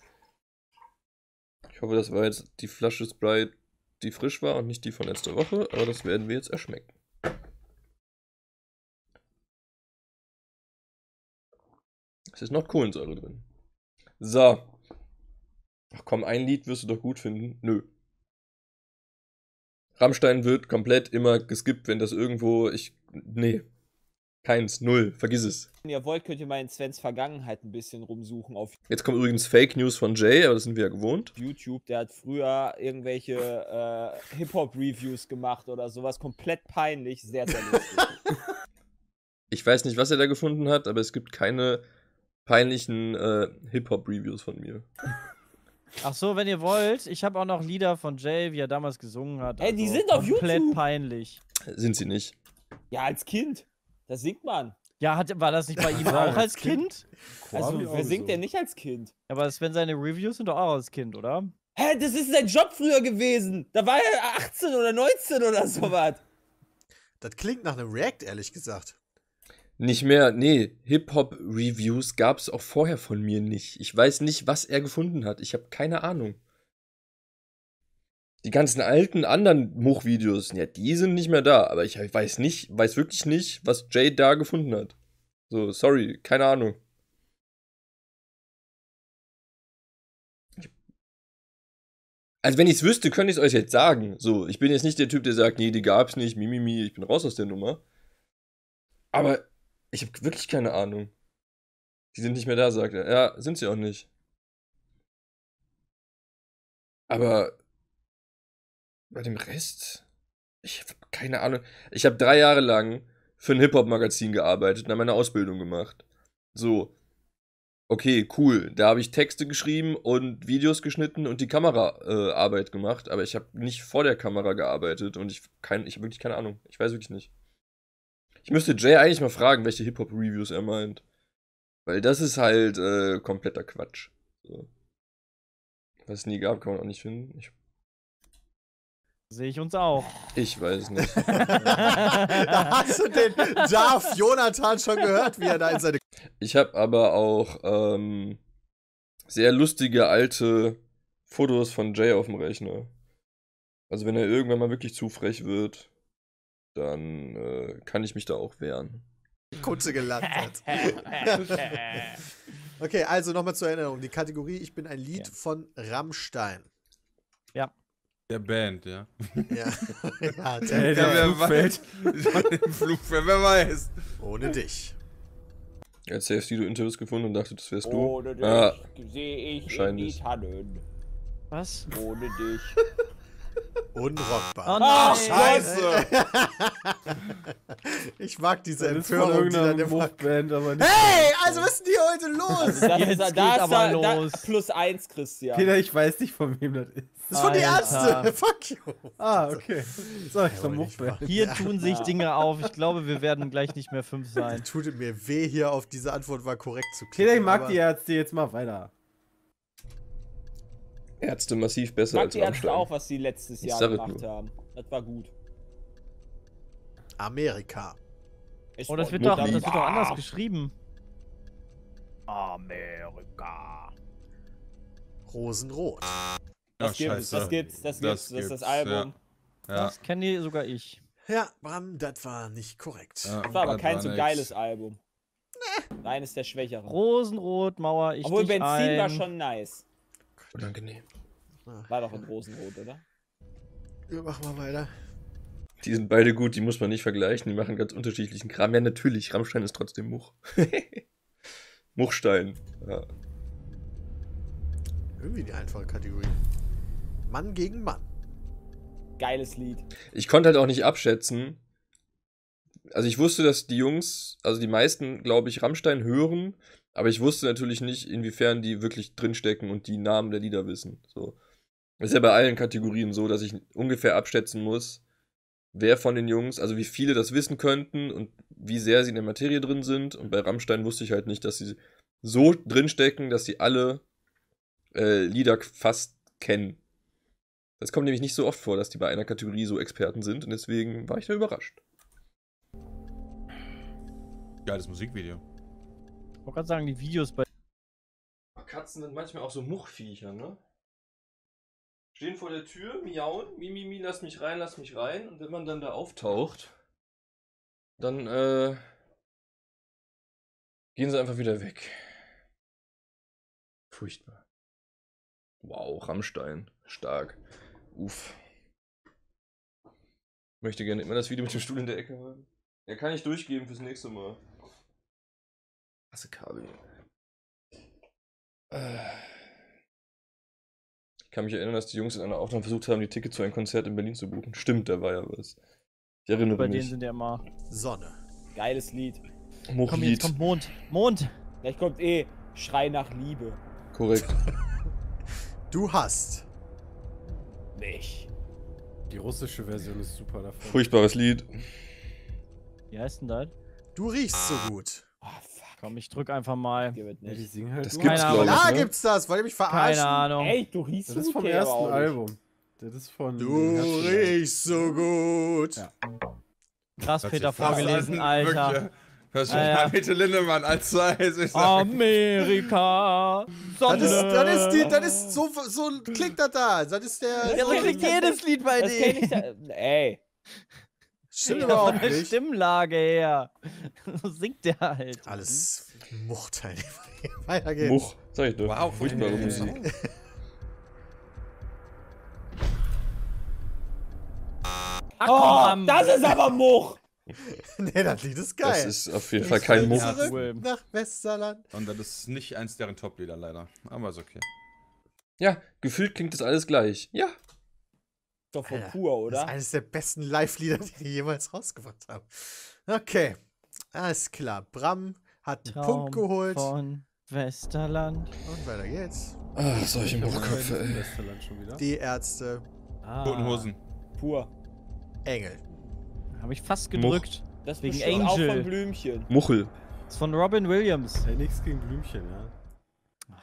Speaker 1: Ich hoffe, das war jetzt die Flasche Sprite, die frisch war und nicht die von letzter Woche, aber das werden wir jetzt erschmecken. Es ist noch Kohlensäure drin. So. Ach komm, ein Lied wirst du doch gut finden. Nö. Rammstein wird komplett immer geskippt, wenn das irgendwo. Ich. Nee. Keins. Null. Vergiss es.
Speaker 5: Wenn ihr wollt, könnt ihr mal in Svens Vergangenheit ein bisschen rumsuchen auf
Speaker 1: Jetzt kommen übrigens Fake News von Jay, aber das sind wir ja gewohnt.
Speaker 5: YouTube. Der hat früher irgendwelche äh, Hip-Hop-Reviews gemacht oder sowas. Komplett peinlich. Sehr, sehr lustig.
Speaker 1: Ich weiß nicht, was er da gefunden hat, aber es gibt keine peinlichen äh, Hip-Hop-Reviews von mir.
Speaker 3: Ach so, wenn ihr wollt, ich habe auch noch Lieder von Jay, wie er damals gesungen hat.
Speaker 5: Ey, die sind auf
Speaker 3: komplett
Speaker 5: YouTube.
Speaker 3: peinlich.
Speaker 1: Sind sie nicht.
Speaker 5: Ja, als Kind. Das singt man.
Speaker 3: Ja, hat, war das nicht bei ihm
Speaker 4: Ja,
Speaker 3: auch als Kind?
Speaker 5: Also,
Speaker 4: hab ich auch
Speaker 5: wer singt
Speaker 4: gesungen.
Speaker 5: denn nicht als Kind?
Speaker 3: Aber Sven, seine Reviews sind doch auch als Kind, oder?
Speaker 5: Hä, das ist sein Job früher gewesen. Da war er achtzehn oder neunzehn oder sowas.
Speaker 2: Das klingt nach einem React, ehrlich gesagt.
Speaker 1: Nicht mehr, nee, Hip-Hop-Reviews gab es auch vorher von mir nicht. Ich weiß nicht, was er gefunden hat. Ich habe keine Ahnung. Die ganzen alten anderen Much-Videos, ja, die sind nicht mehr da. Aber ich weiß nicht, weiß wirklich nicht, was Jay da gefunden hat. So, sorry, keine Ahnung. Also wenn ich es wüsste, könnte ich es euch jetzt sagen. So, ich bin jetzt nicht der Typ, der sagt, nee, die gab's nicht, mimimi, ich bin raus aus der Nummer. Aber ich habe wirklich keine Ahnung. Die sind nicht mehr da, sagt er. Ja, sind sie auch nicht. Aber bei dem Rest, ich habe keine Ahnung. Ich habe drei Jahre lang für ein Hip-Hop-Magazin gearbeitet und habe meine Ausbildung gemacht. So. Okay, cool. Da habe ich Texte geschrieben und Videos geschnitten und die Kameraarbeit äh, gemacht, aber ich habe nicht vor der Kamera gearbeitet und ich, kein, ich habe wirklich keine Ahnung. Ich weiß wirklich nicht. Ich müsste Jay eigentlich mal fragen, welche Hip-Hop-Reviews er meint. Weil das ist halt äh, kompletter Quatsch. So. Was es nie gab, kann man auch nicht finden. Ich
Speaker 3: Sehe ich uns auch.
Speaker 1: Ich weiß nicht.
Speaker 2: Da hast du den Darth Jonathan schon gehört, wie er da in seine...
Speaker 1: Ich habe aber auch ähm, sehr lustige alte Fotos von Jay auf dem Rechner. Also wenn er irgendwann mal wirklich zu frech wird, dann äh, kann ich mich da auch wehren.
Speaker 2: Kutsche gelandet hat. Okay, also nochmal zur Erinnerung. Die Kategorie Ich bin ein Lied
Speaker 3: Ja.
Speaker 2: von Rammstein.
Speaker 6: Der Band, ja.
Speaker 2: Ja, ja
Speaker 4: Ey,
Speaker 2: der,
Speaker 4: der
Speaker 6: wer
Speaker 4: Flugfeld.
Speaker 6: Von dem Flugfeld, wer weiß.
Speaker 2: ohne dich.
Speaker 1: Er hat safe die Interviews gefunden und dachte, das wärst du.
Speaker 5: Ohne dich
Speaker 1: Ah,
Speaker 5: sehe ich in die
Speaker 1: wahrscheinlich.
Speaker 5: Tannen.
Speaker 3: Was?
Speaker 5: Ohne dich.
Speaker 2: Unrockbar.
Speaker 3: Oh
Speaker 5: Ach,
Speaker 3: nein!
Speaker 5: scheiße!
Speaker 2: Ich mag diese
Speaker 4: Das ist von
Speaker 2: Empörung, die dann
Speaker 4: irgendeiner
Speaker 2: immer...
Speaker 4: Muffband, aber nicht.
Speaker 2: Hey, also was ist denn hier heute los?
Speaker 5: Das
Speaker 3: Jetzt
Speaker 5: ist, da
Speaker 3: geht's
Speaker 5: ist
Speaker 3: aber
Speaker 5: da, da
Speaker 3: los.
Speaker 5: plus eins, Christian.
Speaker 4: Peter, ich weiß nicht, von wem das ist.
Speaker 2: Das ist von die
Speaker 3: Alter.
Speaker 2: Ärzte. Fuck you.
Speaker 4: Ah, okay. So, ich
Speaker 2: Ja,
Speaker 4: so
Speaker 2: aber nicht
Speaker 4: Muffband.
Speaker 2: wahr.
Speaker 3: Hier
Speaker 2: Ja.
Speaker 3: tun sich Dinge auf. Ich glaube, wir werden gleich nicht mehr fünf sein.
Speaker 2: Tut mir weh, hier auf diese Antwort war korrekt zu klicken.
Speaker 4: Peter, ich mag
Speaker 2: aber-
Speaker 4: die Ärzte jetzt mal weiter.
Speaker 1: Ärzte massiv
Speaker 5: Ich
Speaker 1: besser
Speaker 5: mag
Speaker 1: als
Speaker 5: die Ärzte
Speaker 1: Rammstein.
Speaker 5: auch, was sie letztes
Speaker 1: Ich
Speaker 5: Jahr
Speaker 1: sag es
Speaker 5: gemacht
Speaker 1: nur.
Speaker 5: haben. Das war gut.
Speaker 2: Amerika.
Speaker 5: Ist
Speaker 3: Oh, das
Speaker 5: voll
Speaker 3: wird
Speaker 5: gut,
Speaker 3: doch, das
Speaker 5: aber-
Speaker 3: wird doch anders geschrieben.
Speaker 5: Amerika.
Speaker 2: Rosenrot.
Speaker 5: Das
Speaker 6: Ach,
Speaker 5: gibt's,
Speaker 6: scheiße.
Speaker 5: das gibt's, das gibt's, das, ist das
Speaker 6: gibt's,
Speaker 5: Album.
Speaker 6: Ja.
Speaker 3: Das kenne sogar ich.
Speaker 2: Ja, Bram, das war nicht korrekt.
Speaker 6: Ja.
Speaker 5: Das war aber
Speaker 6: Das
Speaker 5: kein
Speaker 6: war
Speaker 5: so
Speaker 6: nix.
Speaker 5: geiles Album. Eines der schwächeren.
Speaker 3: Rosenrot, Mauer, ich
Speaker 5: Obwohl
Speaker 3: dich
Speaker 5: Benzin
Speaker 3: ein.
Speaker 5: war schon nice.
Speaker 1: Unangenehm.
Speaker 5: War doch in Rosenrot, oder?
Speaker 2: Ja, machen wir weiter.
Speaker 1: Die sind beide gut, die muss man nicht vergleichen. Die machen ganz unterschiedlichen Kram. Ja, natürlich, Rammstein ist trotzdem Much. Muchstein. Ja.
Speaker 2: Irgendwie die einfache Kategorie. Mann gegen Mann.
Speaker 5: Geiles Lied.
Speaker 1: Ich konnte halt auch nicht abschätzen. Also ich wusste, dass die Jungs, also die meisten, glaube ich, Rammstein hören, aber ich wusste natürlich nicht, inwiefern die wirklich drinstecken und die Namen der Lieder wissen. So. Das ist ja bei allen Kategorien so, dass ich ungefähr abschätzen muss, wer von den Jungs, also wie viele das wissen könnten und wie sehr sie in der Materie drin sind. Und bei Rammstein wusste ich halt nicht, dass sie so drinstecken, dass sie alle äh, Lieder fast kennen. Das kommt nämlich nicht so oft vor, dass die bei einer Kategorie so Experten sind und deswegen war ich da überrascht.
Speaker 6: Geiles Musikvideo.
Speaker 3: Ich wollte gerade sagen, die Videos bei.
Speaker 1: Katzen sind manchmal auch so Muchviecher, ne? Stehen vor der Tür, miauen, mi, mi, mi, lass mich rein, lass mich rein. Und wenn man dann da auftaucht, dann äh, gehen sie einfach wieder weg. Furchtbar. Wow, Rammstein. Stark. Uff. Möchte gerne immer das Video mit dem Stuhl in der Ecke haben. Ja, kann ich durchgeben fürs nächste Mal. Hasse Kabel. Äh. Ich kann mich erinnern, dass die Jungs in einer Aufnahme versucht haben, die Tickets zu einem Konzert in Berlin zu buchen. Stimmt, da war ja was. Ich erinnere
Speaker 3: Bei denen
Speaker 1: mich.
Speaker 3: sind ja immer.
Speaker 2: Sonne.
Speaker 5: Geiles Lied.
Speaker 3: Komm,
Speaker 1: Muchlied.
Speaker 3: jetzt kommt Mond. Mond!
Speaker 5: Vielleicht kommt eh Schrei nach Liebe.
Speaker 1: Korrekt.
Speaker 2: Du hast.
Speaker 5: Mich.
Speaker 4: Die russische Version ist super davon.
Speaker 1: Furchtbares Lied.
Speaker 3: Wie heißt denn das?
Speaker 2: Du riechst so gut.
Speaker 5: Oh, fuck.
Speaker 3: Komm, ich drück einfach mal.
Speaker 5: Gibt
Speaker 4: Ja, die
Speaker 5: nicht.
Speaker 4: singen halt
Speaker 1: Das
Speaker 4: nur.
Speaker 1: gibt's,
Speaker 3: Keine
Speaker 1: glaube ich.
Speaker 2: Da
Speaker 1: Ne?
Speaker 2: gibt's das. Wollt ihr mich verarschen?
Speaker 3: Keine Ahnung.
Speaker 5: Ey, du riechst
Speaker 4: Das ist
Speaker 5: so
Speaker 4: vom
Speaker 5: gut,
Speaker 4: ersten
Speaker 5: aber auch nicht.
Speaker 4: Album. Das ist von.
Speaker 2: Du riechst so gut.
Speaker 4: Ja.
Speaker 3: Krass,
Speaker 6: Hört
Speaker 3: Peter,
Speaker 6: sich fast
Speaker 3: vorgelesen,
Speaker 6: an,
Speaker 3: Alter.
Speaker 6: wirklich, Hörst du
Speaker 3: Ah, ja.
Speaker 6: an Peter Lindemann als sei es. Ich sag,
Speaker 3: Amerika, Sonne.
Speaker 2: Das ist, das ist, die, das ist so, so klingt das da. Das ist der.
Speaker 3: Ja, so
Speaker 5: kenn
Speaker 3: klingt
Speaker 5: ich
Speaker 3: jedes Lied bei
Speaker 5: Das kenn ich
Speaker 3: denen.
Speaker 5: da. Ey.
Speaker 2: Stimmt
Speaker 3: Ja,
Speaker 2: überhaupt
Speaker 3: von der
Speaker 2: nicht.
Speaker 3: Stimmlage her. So singt der halt.
Speaker 2: Alles Muchteil. Weiter geht's.
Speaker 1: Much. Sag ich doch.
Speaker 6: Wow,
Speaker 1: Furchtbare
Speaker 6: ey.
Speaker 1: Musik.
Speaker 3: Ach,
Speaker 5: Oh,
Speaker 3: komm,
Speaker 5: das ist aber Much.
Speaker 2: Nee, das Lied ist geil.
Speaker 1: Das ist auf jeden Fall kein Much.
Speaker 2: Zurück
Speaker 3: Cool.
Speaker 2: nach Westerland.
Speaker 6: Und das ist nicht eins deren Top-Lieder leider. Aber ist okay.
Speaker 1: Ja, gefühlt klingt das alles gleich. Ja.
Speaker 5: Doch von
Speaker 2: Alter,
Speaker 5: pur,
Speaker 2: Das ist
Speaker 5: oder?
Speaker 2: eines der besten Live-Lieder, die die jemals rausgebracht haben. Okay, alles klar. Bram hat einen
Speaker 3: Traum
Speaker 2: Punkt geholt.
Speaker 3: von Westerland.
Speaker 2: Und weiter geht's.
Speaker 1: Ah, solche Muchköpfe, ey.
Speaker 4: Westerland schon wieder.
Speaker 2: Die Ärzte,
Speaker 3: Ah,
Speaker 6: Toten Hosen.
Speaker 5: Pur.
Speaker 2: Engel.
Speaker 3: Habe ich fast gedrückt.
Speaker 5: Das
Speaker 3: Wegen
Speaker 5: bestimmt auch
Speaker 3: Angel.
Speaker 5: von Blümchen.
Speaker 1: Muchel.
Speaker 3: Das ist von Robin Williams.
Speaker 4: Hey, nichts gegen Blümchen, ja.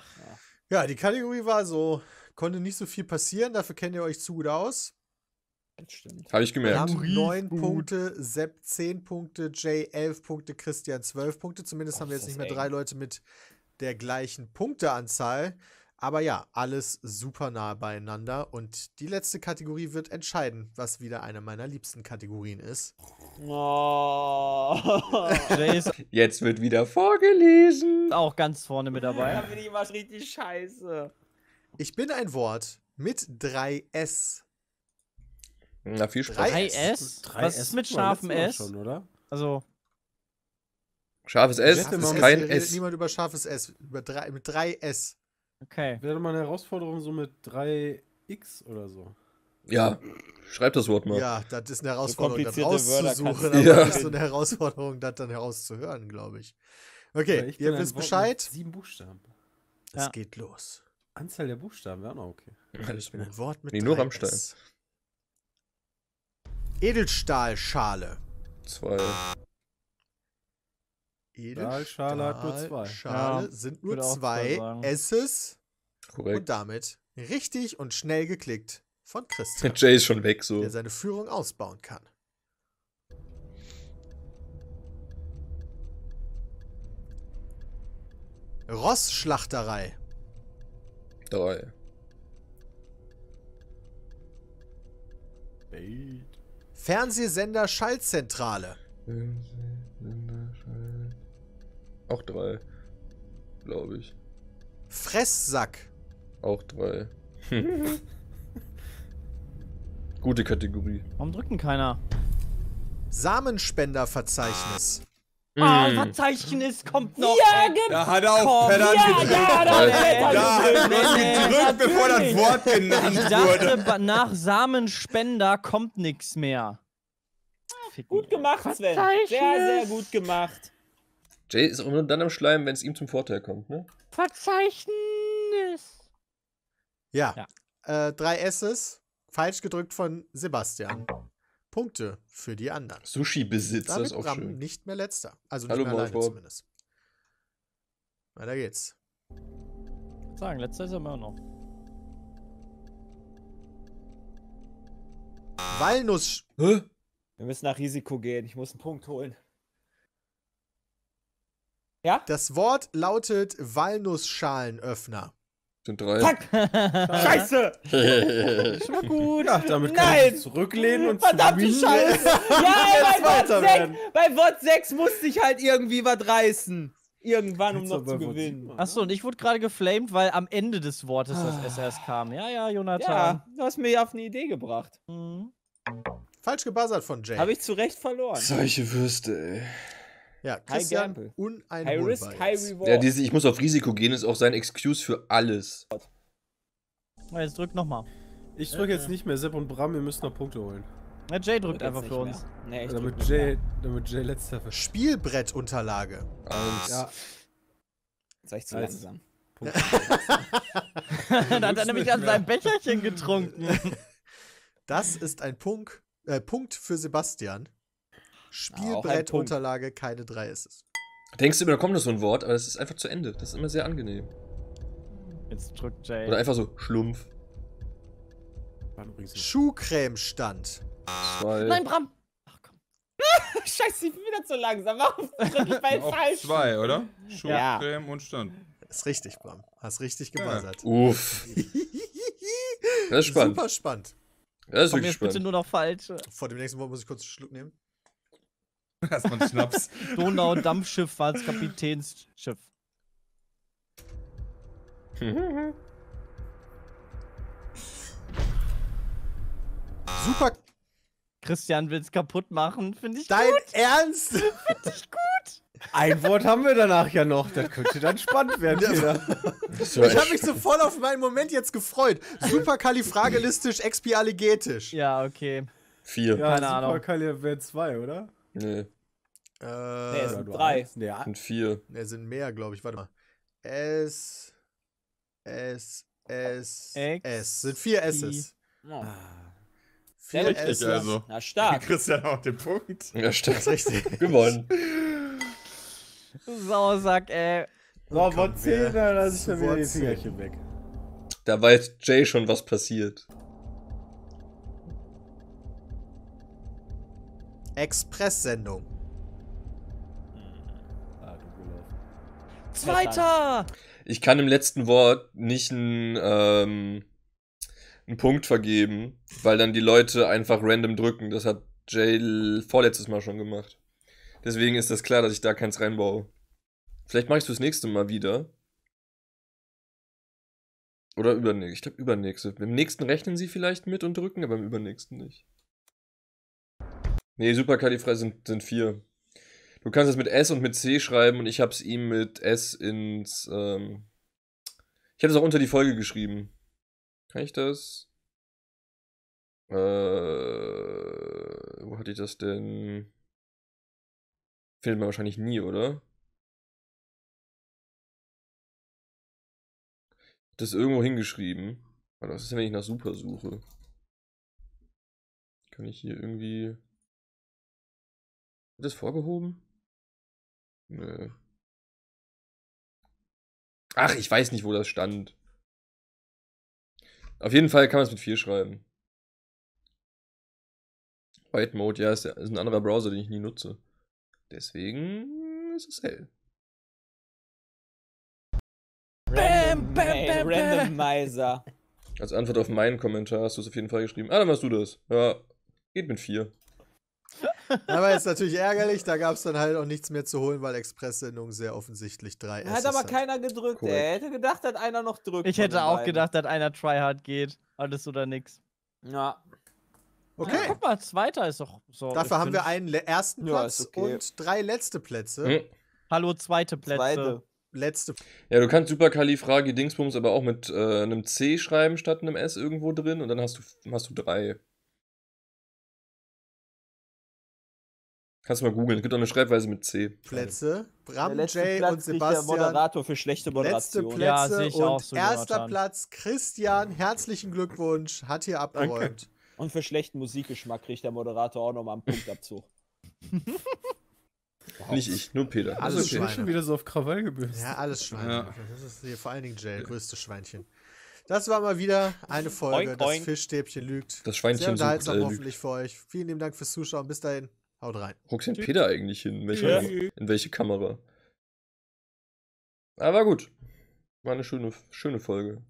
Speaker 2: Ja, die Kategorie war so, konnte nicht so viel passieren, dafür kennt ihr euch zu gut aus.
Speaker 5: Das stimmt.
Speaker 1: Habe ich
Speaker 2: Wir
Speaker 1: gemerkt.
Speaker 2: haben neun Punkte, Sepp zehn Punkte, Jay elf Punkte, Christian zwölf Punkte. Zumindest
Speaker 5: Oh,
Speaker 2: haben wir
Speaker 5: ist
Speaker 2: jetzt nicht
Speaker 5: das
Speaker 2: mehr
Speaker 5: eng.
Speaker 2: drei Leute mit der gleichen Punkteanzahl. Aber ja, alles super nah beieinander. Und die letzte Kategorie wird entscheiden, was wieder eine meiner liebsten Kategorien ist.
Speaker 5: Oh.
Speaker 3: Jay ist
Speaker 1: Jetzt wird wieder vorgelesen.
Speaker 3: auch ganz vorne mit
Speaker 5: Da
Speaker 3: dabei.
Speaker 5: bin ich immer richtig scheiße.
Speaker 2: Ich bin ein Wort mit drei S.
Speaker 1: Na, viel
Speaker 2: Drei
Speaker 1: Spaß.
Speaker 3: drei
Speaker 2: S.
Speaker 3: S?
Speaker 4: Drei
Speaker 3: Was
Speaker 4: S
Speaker 3: ist mit
Speaker 4: hatten wir
Speaker 3: scharfem
Speaker 4: letztes Mal
Speaker 3: S?
Speaker 4: Schon, oder?
Speaker 3: Also,
Speaker 1: Scharfes S
Speaker 4: Wette
Speaker 1: ist
Speaker 4: mal,
Speaker 1: kein
Speaker 2: Hier redet
Speaker 1: S.
Speaker 2: niemand über scharfes S. Über drei, mit drei S.
Speaker 3: okay.
Speaker 4: Wäre mal eine Herausforderung so mit drei X oder so.
Speaker 1: Ja, schreib das Wort mal.
Speaker 2: Ja, das ist eine Herausforderung, das
Speaker 5: komplizierte Wörter kannst
Speaker 2: rauszusuchen.
Speaker 5: du
Speaker 2: Aber
Speaker 1: Ja.
Speaker 2: das ist so eine Herausforderung, das dann herauszuhören, glaube ich. Okay,
Speaker 4: Oder ich
Speaker 2: ihr
Speaker 4: bin ein
Speaker 2: wisst
Speaker 4: Wort mit
Speaker 2: Bescheid.
Speaker 4: Sieben Buchstaben.
Speaker 2: Es
Speaker 3: Ja.
Speaker 2: geht los.
Speaker 4: Anzahl der Buchstaben wäre auch noch okay.
Speaker 1: Alles
Speaker 2: Ich bin
Speaker 1: gut.
Speaker 2: ein Wort mit
Speaker 1: Nee, nur
Speaker 2: drei
Speaker 1: Rammstein.
Speaker 2: S. Edelstahlschale.
Speaker 1: Zwei.
Speaker 4: Stahlschale hat nur zwei.
Speaker 2: Schale
Speaker 3: Ja,
Speaker 2: sind nur
Speaker 3: würde auch zwei
Speaker 2: zwei
Speaker 3: sagen.
Speaker 2: S's und
Speaker 1: Korrekt.
Speaker 2: damit richtig und schnell geklickt von Christian,
Speaker 1: Jay ist schon weg, so.
Speaker 2: der seine Führung ausbauen kann. Rossschlachterei.
Speaker 1: Drei.
Speaker 2: Fernsehsender Schaltzentrale.
Speaker 1: Auch drei. Glaube ich.
Speaker 2: Fresssack.
Speaker 1: Auch drei. Gute Kategorie.
Speaker 3: Warum drückt denn keiner?
Speaker 2: Samenspenderverzeichnis.
Speaker 3: Ah,
Speaker 1: Hm.
Speaker 3: Verzeichnis kommt noch.
Speaker 5: Ja, genau.
Speaker 6: Da hat er auch Pedant
Speaker 5: Ja,
Speaker 6: gedrückt.
Speaker 5: ja, da
Speaker 1: Alter.
Speaker 5: hat
Speaker 6: Da hat
Speaker 5: er
Speaker 6: man gedrückt, bevor das Wort genannt
Speaker 3: Ich
Speaker 6: wurde.
Speaker 3: dachte, ba- nach Samenspender kommt nichts mehr. Ficken.
Speaker 5: Gut gemacht, Sven. Sehr, sehr gut gemacht.
Speaker 1: Jay ist auch immer dann am Schleim, wenn es ihm zum Vorteil kommt, ne?
Speaker 3: Verzeichnis.
Speaker 2: Ja.
Speaker 3: Ja.
Speaker 2: Äh, drei S's. Falsch gedrückt von Sebastian. Punkte für die anderen.
Speaker 1: Sushi-Besitzer
Speaker 2: Damit
Speaker 1: ist auch
Speaker 2: Bram
Speaker 1: schön.
Speaker 2: nicht mehr letzter. Also nicht
Speaker 1: Hallo,
Speaker 2: mehr alleine
Speaker 1: Bob.
Speaker 2: zumindest. Weiter geht's.
Speaker 3: Ich würd sagen, letzter ist er immer noch.
Speaker 2: Walnuss.
Speaker 1: Hä?
Speaker 5: Wir müssen nach Risiko gehen. Ich muss einen Punkt holen. Ja?
Speaker 2: Das Wort lautet Walnussschalenöffner.
Speaker 1: Sind drei.
Speaker 5: Fuck! Scheiße!
Speaker 3: Schon mal gut.
Speaker 4: Ja, damit
Speaker 5: Nein!
Speaker 4: kann ich mich zurücklehnen und
Speaker 5: Verdammte
Speaker 4: swingen.
Speaker 5: Scheiße! Ja, bei Wort,
Speaker 4: Zweiter werden.
Speaker 5: sechs, bei Wort sechs musste ich halt irgendwie was reißen. Irgendwann, um
Speaker 4: Jetzt
Speaker 5: noch
Speaker 4: aber
Speaker 5: zu
Speaker 4: Wort
Speaker 5: gewinnen.
Speaker 4: sieben.
Speaker 3: Achso, und ich wurde gerade geflamed, weil am Ende des Wortes das
Speaker 5: Ah.
Speaker 3: S erst kam. Ja, ja, Jonathan.
Speaker 5: Ja, du hast mir auf eine Idee gebracht.
Speaker 3: Mhm.
Speaker 2: Falsch gebuzzert von Jay.
Speaker 5: Habe ich zu Recht verloren.
Speaker 1: Solche Würste, ey.
Speaker 2: Ja, Christian
Speaker 5: gamble.
Speaker 2: uneinholbar
Speaker 5: High Risk, High
Speaker 2: jetzt.
Speaker 5: Reward.
Speaker 1: Ja, diese Ich muss auf Risiko gehen, ist auch sein Excuse für alles.
Speaker 3: Na, Jetzt drück nochmal.
Speaker 4: Ich drücke jetzt nicht mehr. Sepp und Bram, ihr müsst noch Punkte holen.
Speaker 3: Ja, Jay
Speaker 5: Drück
Speaker 3: drückt
Speaker 5: jetzt
Speaker 3: einfach
Speaker 5: nicht
Speaker 3: für
Speaker 5: mehr.
Speaker 3: uns.
Speaker 5: Nee, ich
Speaker 4: Damit
Speaker 5: drück
Speaker 4: Jay,
Speaker 5: nicht
Speaker 4: damit Jay letzter wird.
Speaker 2: Spielbrettunterlage.
Speaker 1: Eins.
Speaker 4: Ja,
Speaker 5: mehr. Sei ich zu
Speaker 4: Nice.
Speaker 5: langsam.
Speaker 4: Punkt.
Speaker 3: Dann hat er nämlich an seinem Becherchen getrunken.
Speaker 2: Das ist ein Punkt, äh, Punkt für Sebastian.
Speaker 5: Punkt.
Speaker 2: Spielbrettunterlage, keine drei S's.
Speaker 1: Denkst du immer, da kommt noch so ein Wort, aber das ist einfach zu Ende. Das ist immer sehr angenehm.
Speaker 3: Jetzt drückt Jay.
Speaker 1: Oder einfach so Schlumpf.
Speaker 4: War übrigens nicht.
Speaker 2: Schuhcremestand.
Speaker 1: Zwei.
Speaker 3: Nein, Bram! Ach komm.
Speaker 5: Scheiße, ich bin wieder zu langsam. Warum drück ich bei
Speaker 6: Auf
Speaker 5: falsch?
Speaker 6: zwei, oder? Schuh,
Speaker 5: Ja.
Speaker 6: Creme und Stand.
Speaker 2: Ist richtig, Bram. Hast richtig gebuzzert.
Speaker 1: Uff. Das ist spannend.
Speaker 2: Super spannend.
Speaker 1: Das ist
Speaker 3: Komm
Speaker 1: wirklich
Speaker 3: jetzt bitte
Speaker 1: spannend.
Speaker 3: nur noch falsche.
Speaker 2: Vor dem nächsten Wort muss ich kurz einen Schluck nehmen.
Speaker 6: Erstmal einen Schnaps.
Speaker 3: Donau-Dampfschifffahrtskapitänsschiff.
Speaker 2: Super.
Speaker 3: Christian will's kaputt machen, finde ich
Speaker 2: Dein
Speaker 3: gut.
Speaker 2: Ernst?
Speaker 4: Ein Wort haben wir danach ja noch. Das könnte dann spannend werden, Peter.
Speaker 1: Das war
Speaker 2: Ich habe
Speaker 1: echt-
Speaker 2: mich so voll auf meinen Moment jetzt gefreut. Superkalifragilistisch, expialigetisch.
Speaker 3: Ja, okay.
Speaker 1: Vier.
Speaker 4: Ja,
Speaker 3: Keine Ahnung.
Speaker 4: Superkali wären zwei, oder?
Speaker 1: Nee,
Speaker 5: Nee, es
Speaker 2: Äh,
Speaker 5: sind
Speaker 4: Oder
Speaker 5: drei.
Speaker 4: eins? Nee, ja.
Speaker 1: sind vier.
Speaker 2: ne, sind mehr, glaube ich. Warte mal. S, S, S,
Speaker 3: X,
Speaker 2: S. Sind vier S's.
Speaker 5: Oh.
Speaker 2: Vier
Speaker 5: Sehr richtig,
Speaker 2: S's.
Speaker 6: also.
Speaker 5: Na, stark.
Speaker 6: Christian auch den Punkt.
Speaker 1: Ja, stimmt.
Speaker 2: Richtig.
Speaker 1: Gewonnen.
Speaker 3: Sausack, ey.
Speaker 4: So,
Speaker 2: Komm,
Speaker 4: Wort zehn,
Speaker 2: wer-
Speaker 4: dann lasse ich dann wieder die
Speaker 2: Wort zehn.
Speaker 4: Fingerchen weg.
Speaker 1: Da weiß Jay schon, was passiert.
Speaker 2: Expresssendung.
Speaker 3: Ah, du gelaufen. Zweiter!
Speaker 1: Ich kann im letzten Wort nicht einen, ähm, einen Punkt vergeben, weil dann die Leute einfach random drücken. Das hat Jay vorletztes Mal schon gemacht. Deswegen ist das klar, dass ich da keins reinbaue. Vielleicht mache ich es fürs nächste Mal wieder. Oder übernächste. Ich glaube übernächste. Im nächsten rechnen sie vielleicht mit und drücken, aber im übernächsten nicht. Nee, Superkalifrei sind, sind vier. Du kannst es mit S und mit C schreiben und ich habe es ihm mit S ins... Ähm ich habe es auch unter die Folge geschrieben. Kann ich das? Äh, wo hatte ich das denn? Findet man wahrscheinlich nie, oder? Das irgendwo hingeschrieben. Warte, was ist denn, wenn ich nach Super suche? Kann ich hier irgendwie... Wird das vorgehoben? Nö. Ach, ich weiß nicht, wo das stand. Auf jeden Fall kann man es mit vier schreiben. White Mode, ja, ist, der, ist ein anderer Browser, den ich nie nutze. Deswegen ist es hell.
Speaker 3: Bam, bam,
Speaker 5: Ey,
Speaker 3: bam, bam.
Speaker 5: Randomizer.
Speaker 1: Als Antwort auf meinen Kommentar hast du es auf jeden Fall geschrieben. Ah, dann machst du das. Ja, geht mit vier.
Speaker 2: Aber ist natürlich ärgerlich, da gab es dann halt auch nichts mehr zu holen, weil Expresssendung sehr offensichtlich drei
Speaker 5: Hat
Speaker 2: S's
Speaker 5: aber
Speaker 2: hat.
Speaker 5: keiner gedrückt.
Speaker 1: Korrekt.
Speaker 5: Er hätte gedacht, dass einer noch drückt.
Speaker 3: Ich
Speaker 5: von
Speaker 3: hätte
Speaker 5: den
Speaker 3: auch
Speaker 5: beiden.
Speaker 3: gedacht, dass einer tryhard geht. Alles oder nix.
Speaker 5: Ja.
Speaker 2: Okay,
Speaker 3: Ah, guck mal, zweiter ist doch so.
Speaker 2: dafür
Speaker 3: ich
Speaker 2: haben wir
Speaker 3: find-
Speaker 2: einen le- ersten
Speaker 5: Ja,
Speaker 2: Platz
Speaker 5: ist okay.
Speaker 2: und drei letzte Plätze.
Speaker 1: Hm.
Speaker 3: Hallo, zweite Plätze.
Speaker 5: Zweite.
Speaker 2: Letzte.
Speaker 1: Ja, du kannst Superkalifragi Dingsbums aber auch mit äh, einem C schreiben statt einem S irgendwo drin und dann hast du, hast du drei. Kannst du mal googeln. Es gibt auch eine Schreibweise mit C.
Speaker 2: Plätze.
Speaker 5: Der
Speaker 2: Bram,
Speaker 5: letzte
Speaker 2: Jay
Speaker 5: Platz
Speaker 2: und
Speaker 5: kriegt der
Speaker 2: Sebastian.
Speaker 5: Moderator für schlechte
Speaker 2: Letzte
Speaker 5: Moderation.
Speaker 2: Plätze
Speaker 3: Ja, sehe ich
Speaker 2: und
Speaker 3: auch so,
Speaker 2: erster
Speaker 3: Jonathan.
Speaker 2: Platz Christian. Herzlichen Glückwunsch. Hat hier abgeräumt.
Speaker 5: Und für schlechten Musikgeschmack kriegt der Moderator auch nochmal einen Punktabzug.
Speaker 1: Nicht ich, nur Peter.
Speaker 2: Alles
Speaker 1: Das ist
Speaker 4: Ich bin
Speaker 2: Schweine.
Speaker 4: schon wieder so auf Krawall gebürstet.
Speaker 2: Ja, alles Schweine.
Speaker 6: Ja.
Speaker 2: Das ist hier vor allen Dingen Jay, größte Schweinchen. Das war mal wieder eine Folge,
Speaker 5: Oink,
Speaker 2: das
Speaker 5: oink.
Speaker 2: Fischstäbchen lügt.
Speaker 1: Das Schweinchen
Speaker 2: Sehr
Speaker 1: sucht,
Speaker 2: unterhaltsam
Speaker 1: äh, lügt.
Speaker 2: hoffentlich für euch. Vielen lieben Dank fürs Zuschauen. Bis dahin. Haut rein.
Speaker 1: Wo ist denn Peter eigentlich hin? In welche,
Speaker 5: Ja.
Speaker 1: in welche Kamera? Aber gut. War eine schöne, schöne Folge.